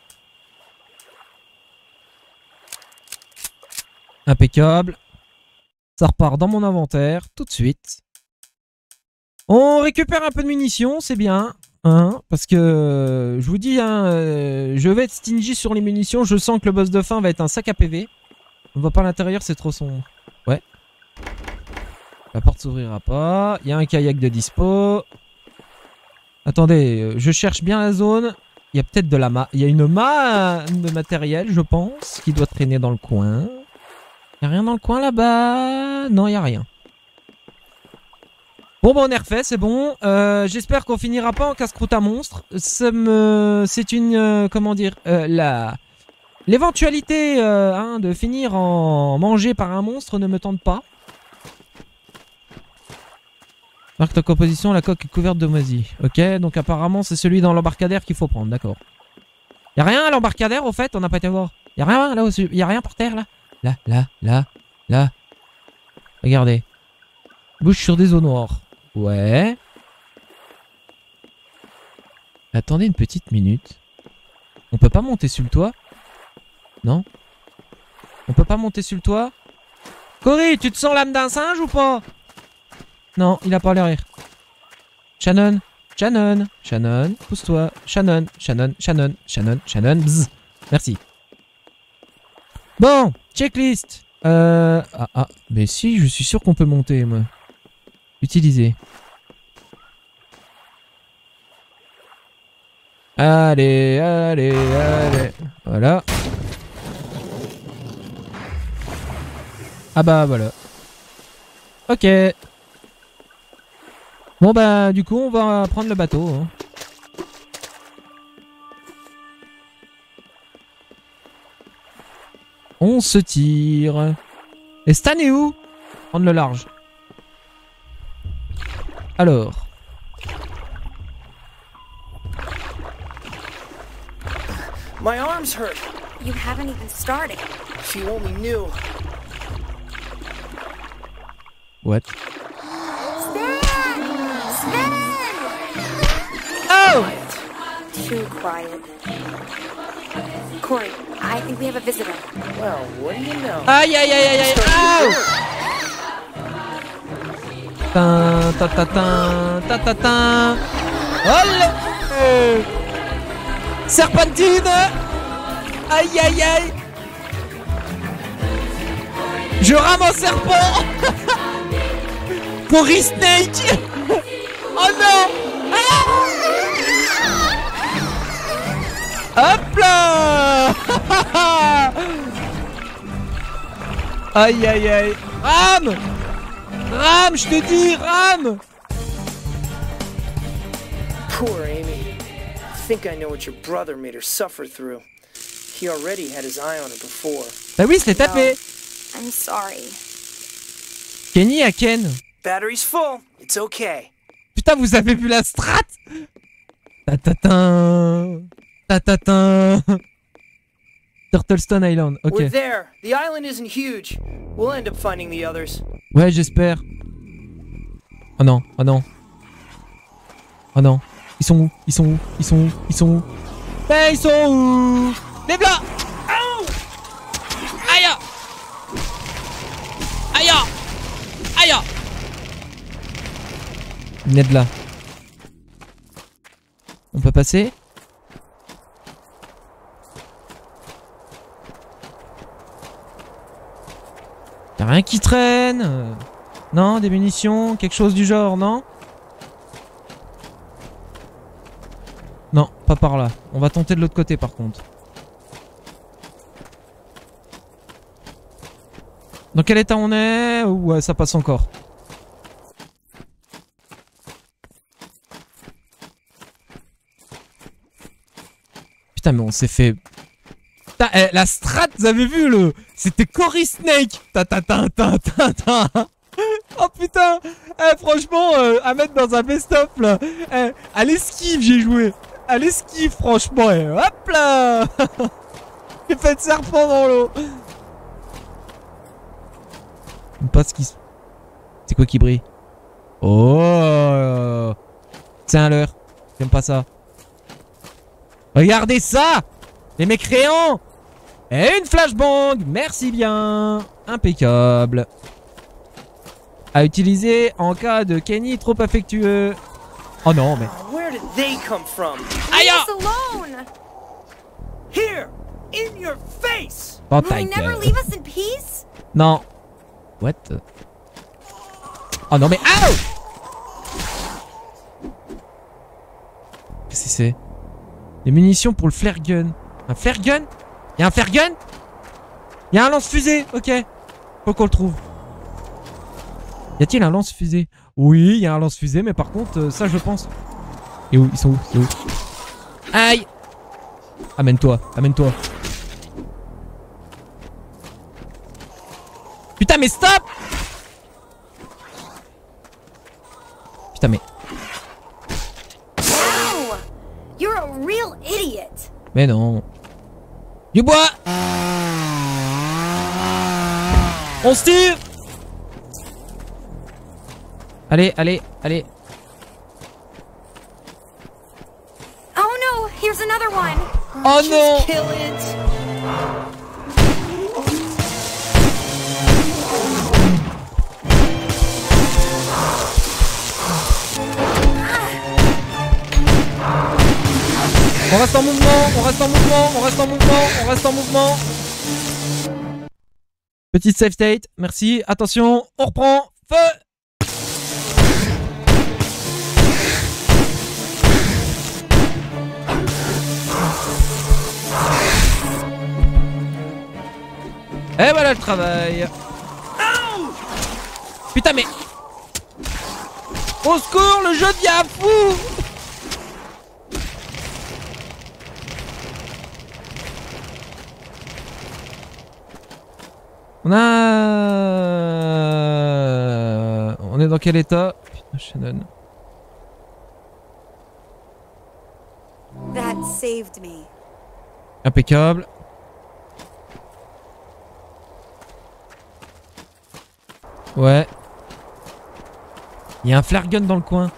Impeccable. Ça repart dans mon inventaire tout de suite. On récupère un peu de munitions, c'est bien. Hein, parce que euh, je vous dis, hein, euh, je vais être stingy sur les munitions. Je sens que le boss de fin va être un sac à P V. On va pas à l'intérieur, c'est trop sombre. Ouais. La porte s'ouvrira pas. Il y a un kayak de dispo. Attendez, euh, je cherche bien la zone. Il y a peut-être de la ma... Il y a une main de matériel, je pense, qui doit traîner dans le coin. Il n'y a rien dans le coin là-bas. Non, il n'y a rien. Bon, bah on est refait, c'est bon. Euh, J'espère qu'on finira pas en casse-croûte à monstre. Ça me... C'est une... Euh, comment dire euh, la... L'éventualité euh, hein, de finir en manger par un monstre ne me tente pas. Marque ta composition, la coque est couverte de moisie. Ok, donc apparemment c'est celui dans l'embarcadère qu'il faut prendre, d'accord. Y'a rien à l'embarcadère au fait, on n'a pas été voir. Y'a rien là au-dessus, y'a rien par terre là. Là, là, là, là. Regardez. Bouche sur des eaux noires. Ouais. Attendez une petite minute. On peut pas monter sur le toit? Non? On peut pas monter sur le toit? Cory, tu te sens l'âme d'un singe ou pas? Non, il a pas l'air. Shannon, Shannon, Shannon, pousse-toi. Shannon, Shannon, Shannon, Shannon, Shannon, bzz. Merci. Bon, checklist. Euh... Ah, ah, mais si, je suis sûr qu'on peut monter, moi. Utiliser. Allez, allez, allez. Voilà. Ah bah, voilà. Ok. Bon bah du coup on va prendre le bateau. Hein. On se tire. Et Stan est où? Prendre le large. Alors. My arm's hurt. You haven't even started. If you only knew. What? Oh! Too quiet. Cory, I think we have a visitor. Well, what do you know? Aïe aïe aïe aïe aïe! Ow! Tin, ta ta tin, ta ta tin. Oh! Serpentine! Aïe aïe aïe! Je rame un serpent! Cory Snake! Oh non! Ah! Hop là! Aïe aïe aïe! Rame! Rame, je te dis, rame! Poor Amy. I think I know what your brother made her suffer through. He already had his eye on her before. Bah oui, je l'ai tapé! No, I'm sorry. Kenny à Ken. Battery's full. It's okay. Putain, vous avez vu la strat? Tatatin. Tatatin. Turtlestone Island, ok. We're there. The island isn't huge. We'll end up finding the others. Ouais, j'espère. Oh non, oh non. Oh non. Ils sont où? Ils sont où? Ils sont où? Ils sont où? Mais ils sont où? Les blancs! Aïe! Aïe! Aïe! Ned là. On peut passer? Y'a rien qui traîne. euh, Non, des munitions, quelque chose du genre, non? Non, pas par là. On va tenter de l'autre côté par contre. Dans quel état on est? Ouais, ça passe encore. Putain, mais on s'est fait... Putain, eh, la strat, vous avez vu le... C'était Cory Snake. Ta ta ta ta ta ta. Oh putain. Eh, franchement, euh, à mettre dans un best-of là. Eh, à l'esquive j'ai joué. À l'esquive franchement. Et hop là. J'ai fait de serpent dans l'eau. Pas ce qui se... C'est quoi qui brille? Oh. C'est un leurre. J'aime pas ça. Regardez ça. Les mécréants. Et une flashbang. Merci bien. Impeccable. À utiliser en cas de Kenny trop affectueux. Oh non mais... Where did they come from? Aïe! Leave us alone! Here! In your face! Oh Will ta they never gueule. leave us in peace? Non. What? Oh non mais... Ow! Qu'est-ce que c'est? Des munitions pour le flare gun. Un flare gun? Y'a un flare gun? Y'a un lance-fusée. Ok. Faut qu'on le trouve. Y a-t-il un lance-fusée? Oui, il y a un lance-fusée, mais par contre, euh, ça je pense. Et où? Ils sont où? Ils sont où? Aïe! Amène-toi, amène-toi. Putain, mais stop! Putain, mais... Wow! You're a real idiot! Mais non. Du bois! On se tire! Allez, allez, allez. Oh no! Here's another one! Oh non! Kill it! On reste en mouvement, on reste en mouvement, on reste en mouvement, on reste en mouvement. Petite save state, merci. Attention, on reprend. Feu! Et voilà le travail. Putain mais... Au secours, le jeu devient fou. On a... On est dans quel état? Putain, Shannon. That saved me. Impeccable. Ouais. Il y a un flare gun dans le coin.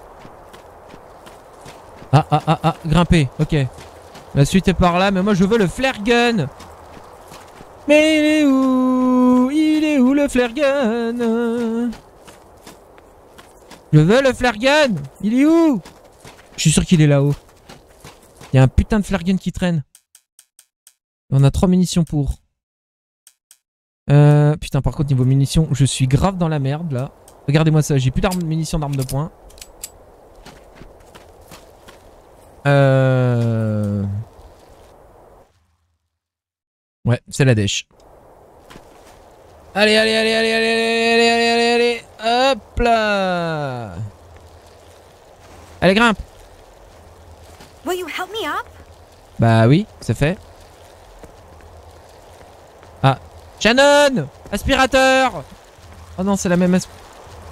Ah ah ah ah, grimper, ok. La suite est par là, mais moi je veux le flare gun. Mais il est où? Il est où le flare gun? Je veux le flare gun. Il est où? Je suis sûr qu'il est là-haut. Il y a un putain de flare gun qui traîne. On a trois munitions pour. Euh, putain, par contre, niveau munitions, je suis grave dans la merde là. Regardez-moi ça, j'ai plus d'armes, munitions d'armes de poing. Euh... Ouais, c'est la dèche. Allez, allez, allez, allez, allez, allez, allez, allez, allez, hop là. Allez, grimpe. Will you help me up? Bah oui, c'est fait. Ah, Shannon, aspirateur. Oh non, c'est la même aspirateur.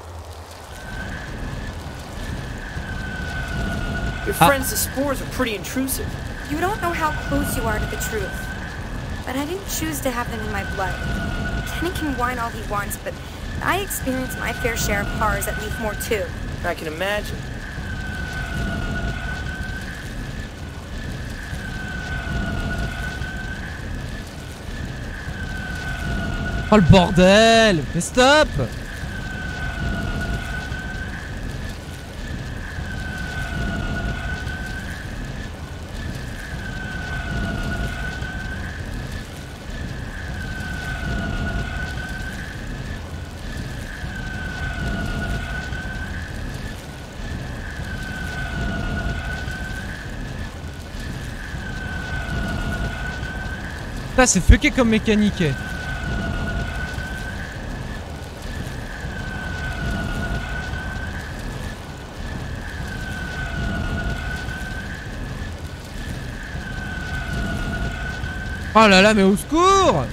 Your Ah. friends, the spores, are pretty intrusive. You don't know how close you are to the truth. But I didn't choose to have them in my blood. Kenny can whine all he wants, but I experienced my fair share of horrors at Leafmore too. I can imagine. Oh le bordel. Mais stop. Putain, c'est fucké comme mécanique. Oh là là, mais au secours!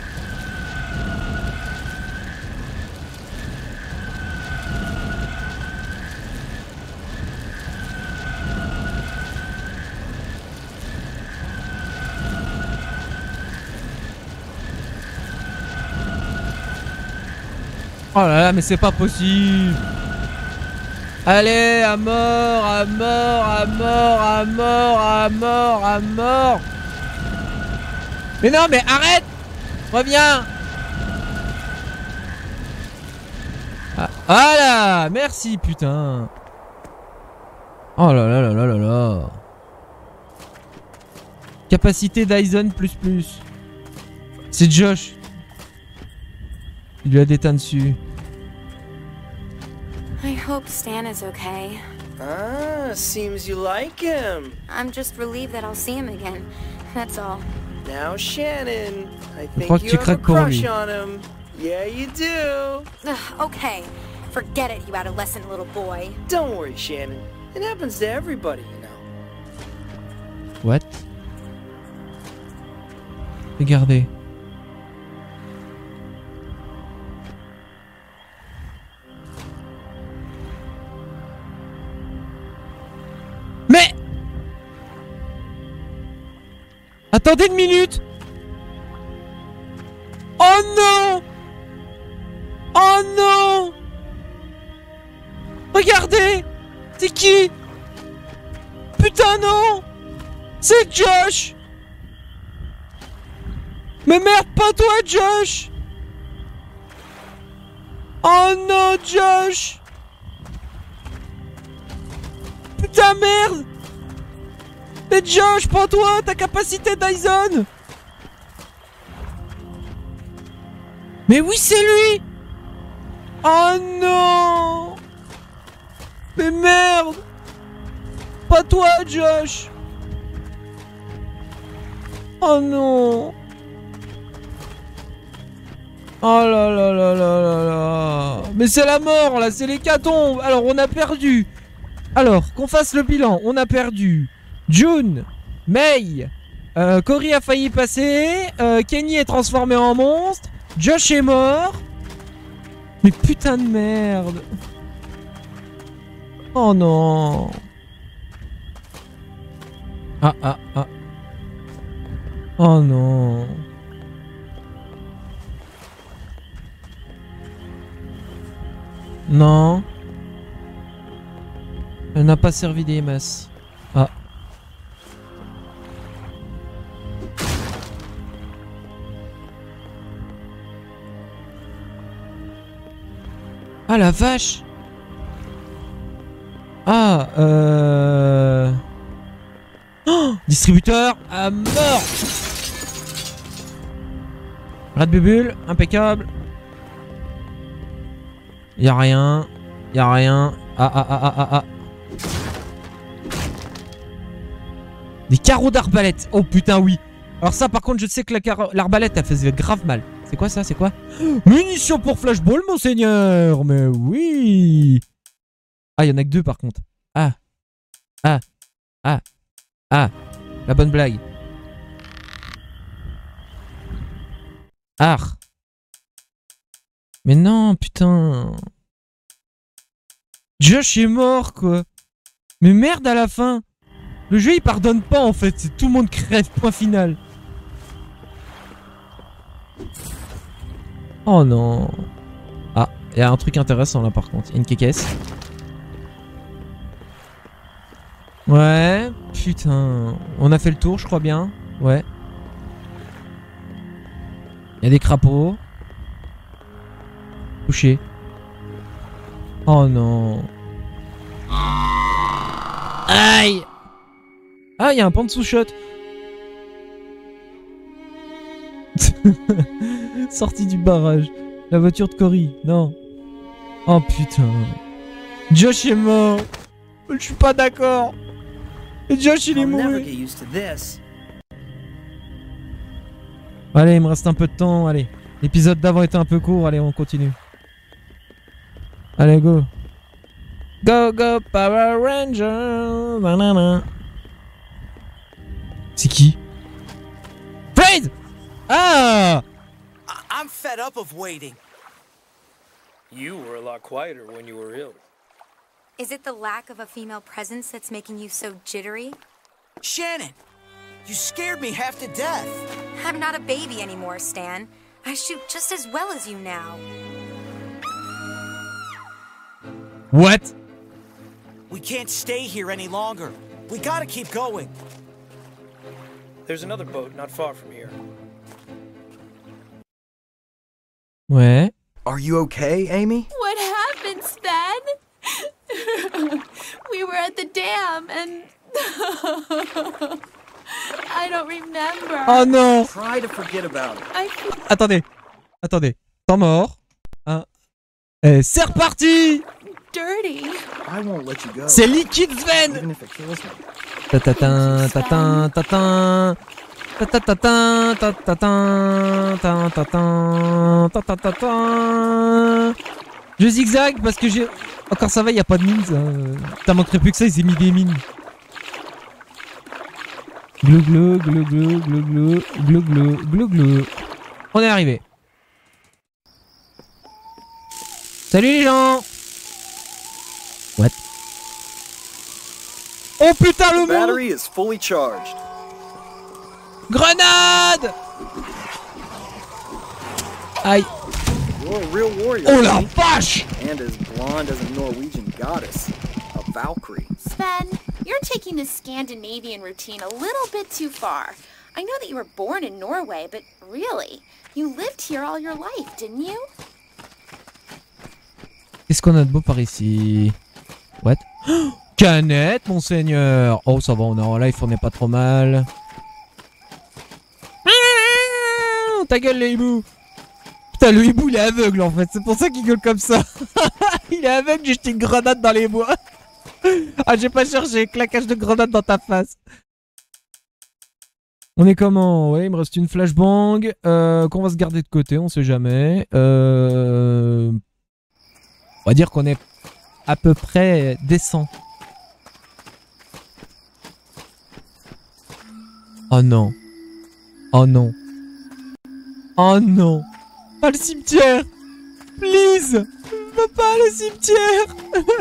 Oh là là, mais c'est pas possible! Allez, à mort, à mort, à mort, à mort, à mort, à mort! Mais non, mais arrête! Reviens! Ah, voilà! Merci, putain! Oh là là là là là là! Capacité Dyson plus plus. C'est Josh. Il lui a des tas dessus. I hope Stan is okay. Ah, seems you like him. I'm just relieved that I'll see him again. That's all. Now, Shannon, I crois think que you tu have a craques pour crush lui. on him. Yeah, you do. Ugh, okay. Forget it, you adolescent little boy. Don't worry, Shannon. It happens to everybody, you know. What? Regardez. Mais attendez une minute. Oh non. Oh non. Regardez. C'est qui? Putain non. C'est Josh. Mais merde, pas toi Josh. Oh non Josh. Putain merde. Mais Josh, prends-toi ta capacité Dyson. Mais oui, c'est lui. Oh non. Mais merde. Pas toi Josh. Oh non. Oh là là là là là là. Mais c'est la mort là, c'est l'hécatombe. Alors on a perdu. Alors, qu'on fasse le bilan. On a perdu June, May, euh, Cory a failli passer, euh, Kenny est transformé en monstre, Josh est mort. Mais putain de merde. Oh non. Ah ah ah. Oh non. Non. Elle n'a pas servi des M S. Ah. Ah la vache. Ah euh... Oh, distributeur à mort. Red Bubble, impeccable. Y'a rien. Y'a rien. Ah ah ah ah ah ah. Des carreaux d'arbalète. Oh putain oui. Alors ça par contre je sais que l'arbalète elle faisait grave mal. C'est quoi ça? C'est quoi? Munitions pour flashball monseigneur. Mais oui. Ah y'en a que deux par contre. Ah. Ah. Ah. Ah. La bonne blague. Ah. Mais non putain. Josh est mort quoi. Mais merde à la fin. Le jeu il pardonne pas en fait, c'est tout le monde crève, point final. Oh non. Ah, il y a un truc intéressant là par contre, il y a une caisse. Ouais, putain. On a fait le tour je crois bien, ouais. Il y a des crapauds. Touché. Oh non. Aïe. Ah, il y a un pan de sous-shot. Sortie du barrage. La voiture de Cory. Non. Oh putain. Josh est mort. Je suis pas d'accord. Et Josh il est mort. Allez, il me reste un peu de temps, allez. L'épisode d'avant était un peu court, allez, on continue. Allez, go. Go, go, Power Ranger. Nanana. C'est qui? Freeze! Ah! I- I'm fed up of waiting. You were a lot quieter when you were ill. Is it the lack of a female presence that's making you so jittery? Shannon, you scared me half to death. I'm not a baby anymore, Stan. I shoot just as well as you now. What? We can't stay here any longer. We gotta keep going. There's another boat not far from here. Ouais. Are you okay, Amy? What happened, Stan? We were at the dam and... I don't remember. Oh non! Try to forget about it. I Attendez. Attendez. Temps mort. Un. Et c'est reparti! dirty. I won't let you go. C'est Liquid Sven! Even if it kills me. Tatatin, tatin, tatin. Tatatatin, tatatin, tatatin, tatatin. Je zigzag parce que j'ai... Encore ça va, y a pas de mines. T'as manquerait plus que ça, ils ont mis des mines. Glou glou, glou glou, glou glou, glou glou, glou glou. On est arrivé. Salut les gens! What? Oh putain le The monde! battery is fully charged. Grenade! Aïe. You're a real warrior. Oh la Amy. vache! And as blonde as a Norwegian goddess, a Valkyrie. Sven, you're taking the Scandinavian routine a little bit too far. I know that you were born in Norway, but really, you lived here all your life, didn't you? Qu'est-ce qu'on a de beau par ici? What? Oh, canette, monseigneur! Oh, ça va, on est en live, on n'est pas trop mal. Ah, ta gueule, le hibou! Putain, le hibou, il est aveugle en fait, c'est pour ça qu'il gueule comme ça. Il est aveugle, j'ai jeté une grenade dans les bois. Ah, j'ai pas cherché, claquage de grenade dans ta face. On est comment? Ouais, il me reste une flashbang euh, qu'on va se garder de côté, on sait jamais. Euh... On va dire qu'on est à peu près décent. Oh non. Oh non. Oh non. Pas le cimetière. Please. Je veux pas le cimetière.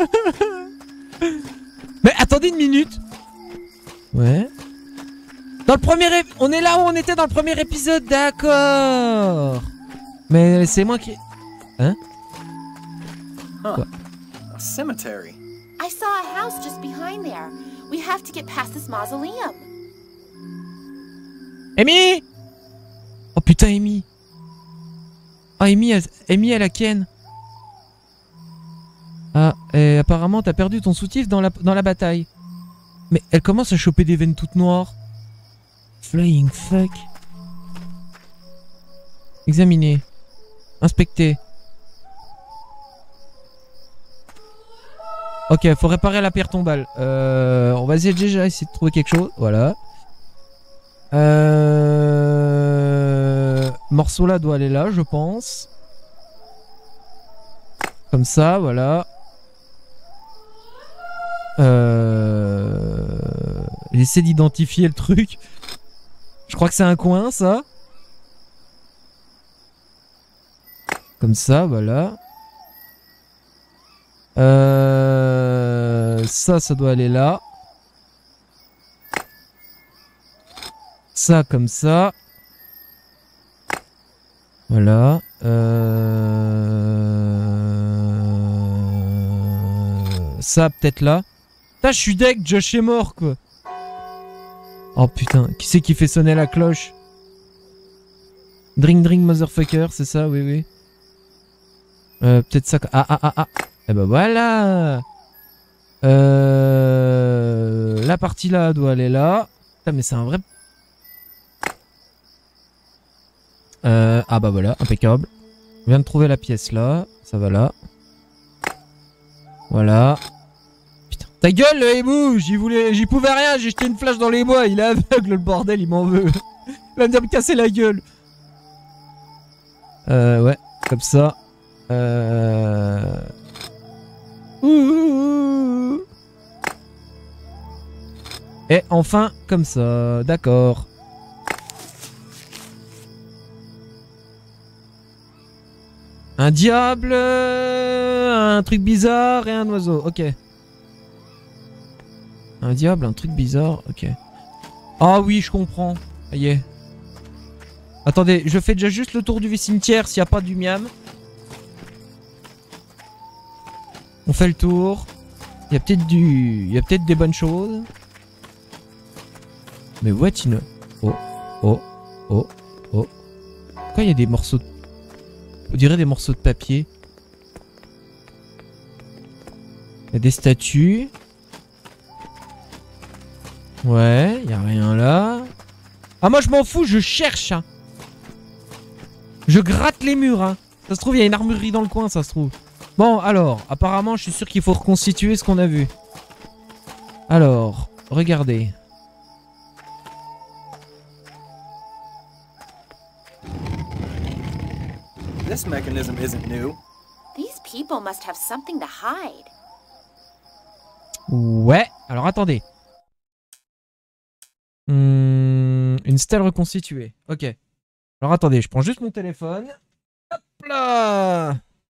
Mais attendez une minute. Ouais. Dans le premier ép... On est là où on était dans le premier épisode, d'accord. Mais c'est moi qui... Hein? Huh. A cemetery. I saw a house just behind there. We have to get past this mausoleum. Amy! Oh putain, Amy. Ah, Amy, elle, Amy, elle a Ken. Ah, et apparemment, t'as perdu ton soutif dans la, dans la bataille. Mais elle commence à choper des veines toutes noires. Flying fuck. Examiner. Inspecter. Ok, faut réparer la pierre tombale. Euh, on va essayer déjà essayer de trouver quelque chose. Voilà. Euh... Morceau là doit aller là, je pense. Comme ça, voilà. Euh... J'essaie d'identifier le truc. Je crois que c'est un coin, ça. Comme ça, voilà. Euh... Ça, ça doit aller là. Ça, comme ça. Voilà. Euh... Ça, peut-être là. Putain, je suis deg, Josh est mort, quoi. Oh putain, qui c'est qui fait sonner la cloche? Drink, drink, motherfucker, c'est ça, oui, oui. Euh, peut-être ça... Ah, ah, ah, ah. Eh ben voilà. Euh... La partie là doit aller là. Putain, mais c'est un vrai... Euh... Ah bah voilà, impeccable. Je viens de trouver la pièce là. Ça va là. Voilà. Putain, ta gueule le hibou. J'y voulais... J'y pouvais rien, j'ai jeté une flèche dans les bois. Il est aveugle le bordel, il m'en veut. Il va me dire me casser la gueule. Euh, ouais, comme ça. Euh... Ouh. Et enfin, comme ça, d'accord. Un diable, un truc bizarre et un oiseau, ok. Un diable, un truc bizarre, ok. Ah oui, je comprends, ça y est. Attendez, je fais déjà juste le tour du cimetière s'il n'y a pas du miam. On fait le tour. Il y a peut-être du... Il y a peut-être des bonnes choses. Mais what in... Oh, oh, oh, oh. Pourquoi il y a des morceaux de... On dirait des morceaux de papier. Il y a des statues. Ouais, il y a rien là. Ah moi je m'en fous, je cherche hein. Je gratte les murs hein. Ça se trouve il y a une armurerie dans le coin, ça se trouve. Bon alors, apparemment je suis sûr qu'il faut reconstituer ce qu'on a vu. Alors, regardez. This mechanism isn't new. These people must have something to hide. Ouais, alors attendez. Hmm, une stèle reconstituée. Ok. Alors attendez, je prends juste mon téléphone. Hop là.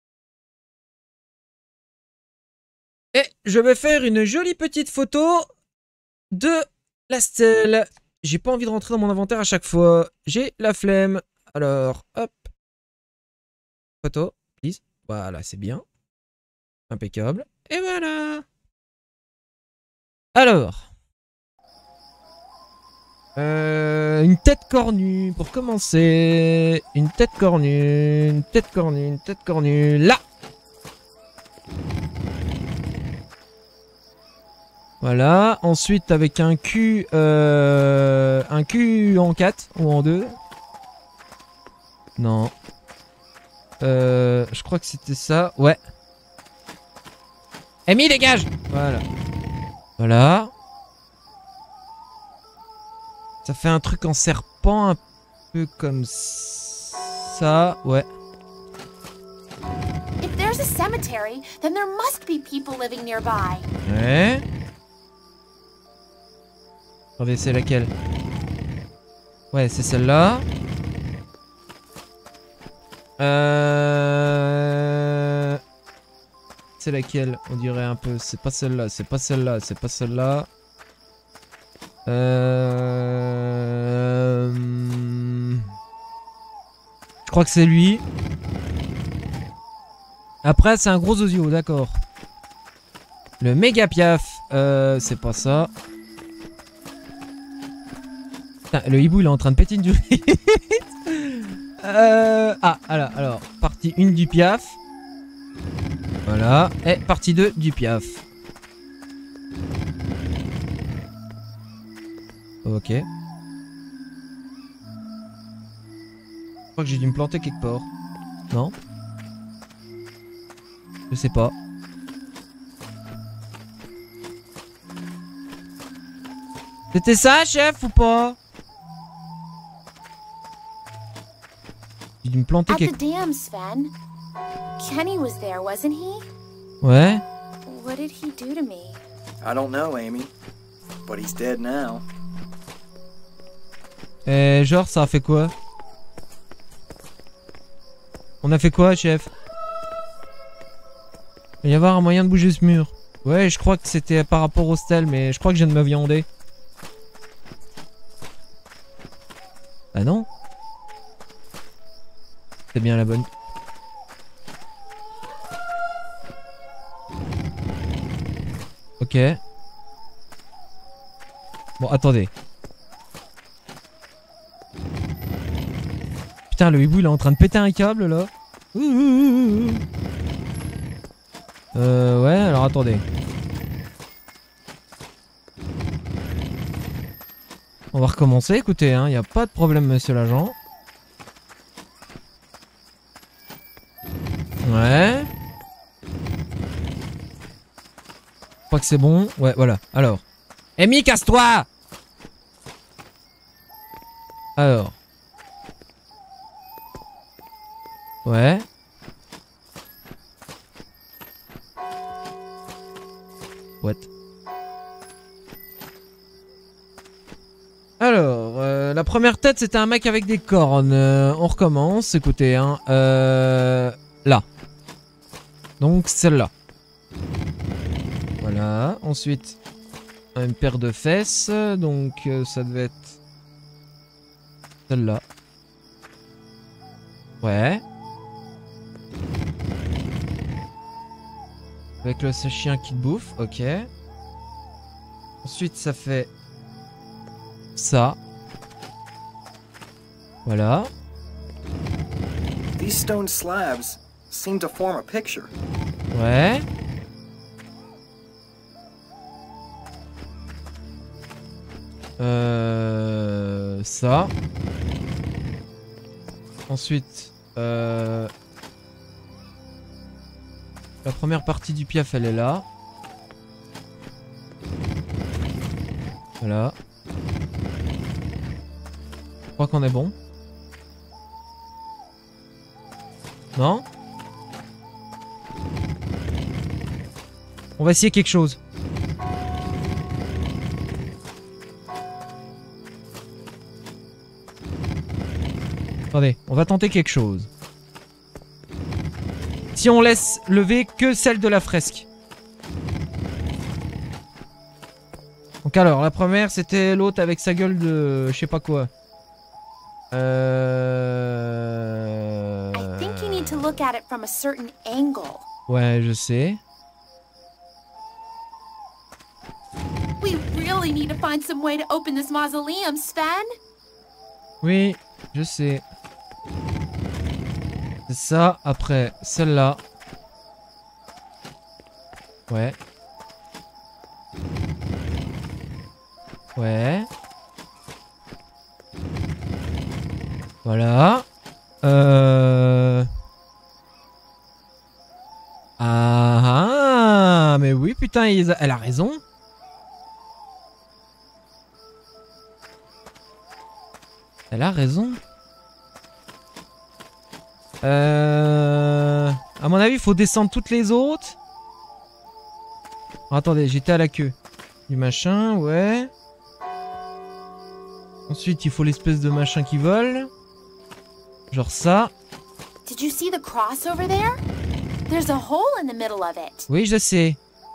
Et je vais faire une jolie petite photo de la stèle. J'ai pas envie de rentrer dans mon inventaire à chaque fois. J'ai la flemme. Alors, hop. Photo, please. Voilà, c'est bien. Impeccable. Et voilà. Alors. Euh, une tête cornue, pour commencer. Une tête cornue, une tête cornue, une tête cornue. Là. Voilà. Ensuite, avec un cul... Euh, un cul en quatre ou en deux. Non. Euh, je crois que c'était ça. Ouais. Amy, dégage. Voilà. Voilà. Ça fait un truc en serpent un peu comme ça. Ouais. If there's a cemetery, then there must be people living nearby. Ouais. Attendez, c'est laquelle? Ouais, c'est celle-là. Euh... C'est laquelle? On dirait un peu. C'est pas celle-là, c'est pas celle-là, c'est pas celle-là. Euh... Je crois que c'est lui. Après, c'est un gros osio, d'accord. Le méga piaf. Euh, c'est pas ça. Putain, le hibou, il est en train de péter une durite. Euh... Ah, alors, alors, partie un du piaf. Voilà. Et partie deux du piaf. Ok. Je crois que j'ai dû me planter quelque part. Non? Je sais pas. C'était ça, chef, ou pas? J'ai dû me planter At quelque... the dam, Sven. Kenny was there, wasn't he? Ouais. What did he do to me? I don't know, Amy. But he's dead now. Et genre, ça a fait quoi? On a fait quoi, chef? Il va y avoir un moyen de bouger ce mur. Ouais, je crois que c'était par rapport au stèle, mais je crois que je viens de me viander. Ah non? C'est bien la bonne. Ok. Bon, attendez. Putain, le hibou il est en train de péter un câble là. Ouh, ouh, ouh. Euh, ouais, alors attendez. On va recommencer, écoutez, hein, y a pas de problème, monsieur l'agent. Ouais. Je crois que c'est bon. Ouais, voilà. Alors. Amy, casse-toi! Alors. Ouais. What? Alors, euh, la première tête, c'était un mec avec des cornes. Euh, on recommence, écoutez, hein. Euh, là. Donc, celle-là. Voilà. Ensuite, une paire de fesses. Donc, euh, ça devait être... celle-là. Ouais. Avec le chien qui te bouffe, ok. Ensuite, ça fait... ça. Voilà. These stone slabs seem to form a picture. Ouais. Euh... ça. Ensuite, euh... la première partie du piaf, elle est là. Voilà. Je crois qu'on est bon. Non? On va essayer quelque chose. Attendez, on va tenter quelque chose. Si on laisse lever que celle de la fresque. Donc alors, la première, c'était l'autre avec sa gueule de... je sais pas quoi. Euh... I think you need to look at it from a certain angle. Ouais, je sais. We really need to find some way to open this mausoleum, Sven. Oui, je sais. C'est ça, après celle-là. Ouais. Ouais. Voilà. Euh... Ah, ah, mais oui, putain, il a... elle a raison. Elle a raison. Euh... À mon avis, il faut descendre toutes les autres. Oh, attendez, j'étais à la queue. Du machin, ouais. Ensuite, il faut l'espèce de machin qui vole. Genre ça. Did you see the cross over there? There's a hole in the middle of it. Oui, je sais.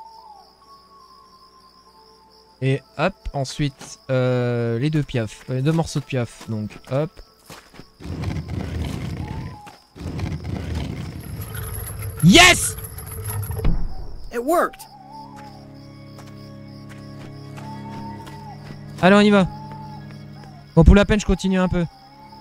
Et hop, ensuite, euh, les deux piafs. Les deux morceaux de piaf. Donc, hop. Yes! It worked. Allez, on y va. Bon, pour la peine, je continue un peu.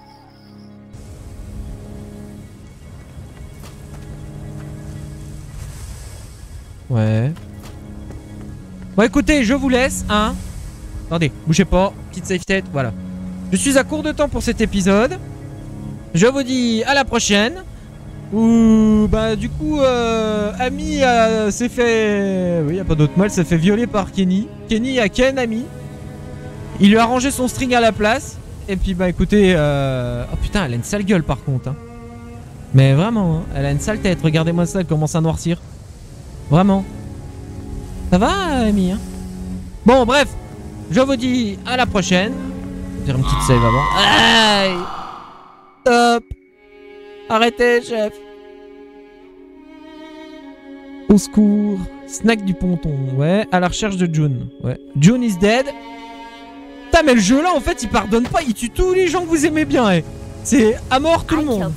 Ouais. Bon, écoutez, je vous laisse, hein. Attendez, bougez pas. Petite safe tête, voilà. Je suis à court de temps pour cet épisode. Je vous dis à la prochaine. Ou bah du coup, euh, Amy euh, s'est fait... Oui, y a pas d'autre mal, s'est fait violer par Kenny. Kenny a Ken, Amy. Il lui a rangé son string à la place. Et puis bah écoutez... Euh... Oh putain, elle a une sale gueule par contre. Hein. Mais vraiment, hein, elle a une sale tête. Regardez-moi ça, elle commence à noircir. Vraiment. Ça va, Amy, hein? Bon, bref. Je vous dis à la prochaine. Je vais faire une petite save avant. Aïe! Stop! Arrêtez, chef! Au secours. Snack du ponton. Ouais, à la recherche de June. Ouais. June is dead. Putain, mais le jeu là, en fait, il pardonne pas. Il tue tous les gens que vous aimez bien, eh. C'est à mort tout le monde.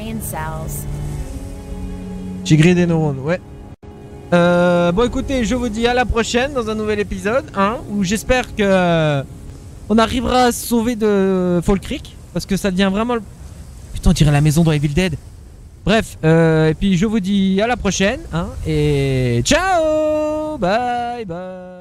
J'ai grillé des neurones, ouais. Euh, bon, écoutez, je vous dis à la prochaine dans un nouvel épisode, hein, où j'espère que euh, on arrivera à se sauver de Fall Creek, parce que ça devient vraiment le... Putain, on dirait la maison dans Evil Dead. Bref, euh, et puis je vous dis à la prochaine, hein, et ciao, bye bye.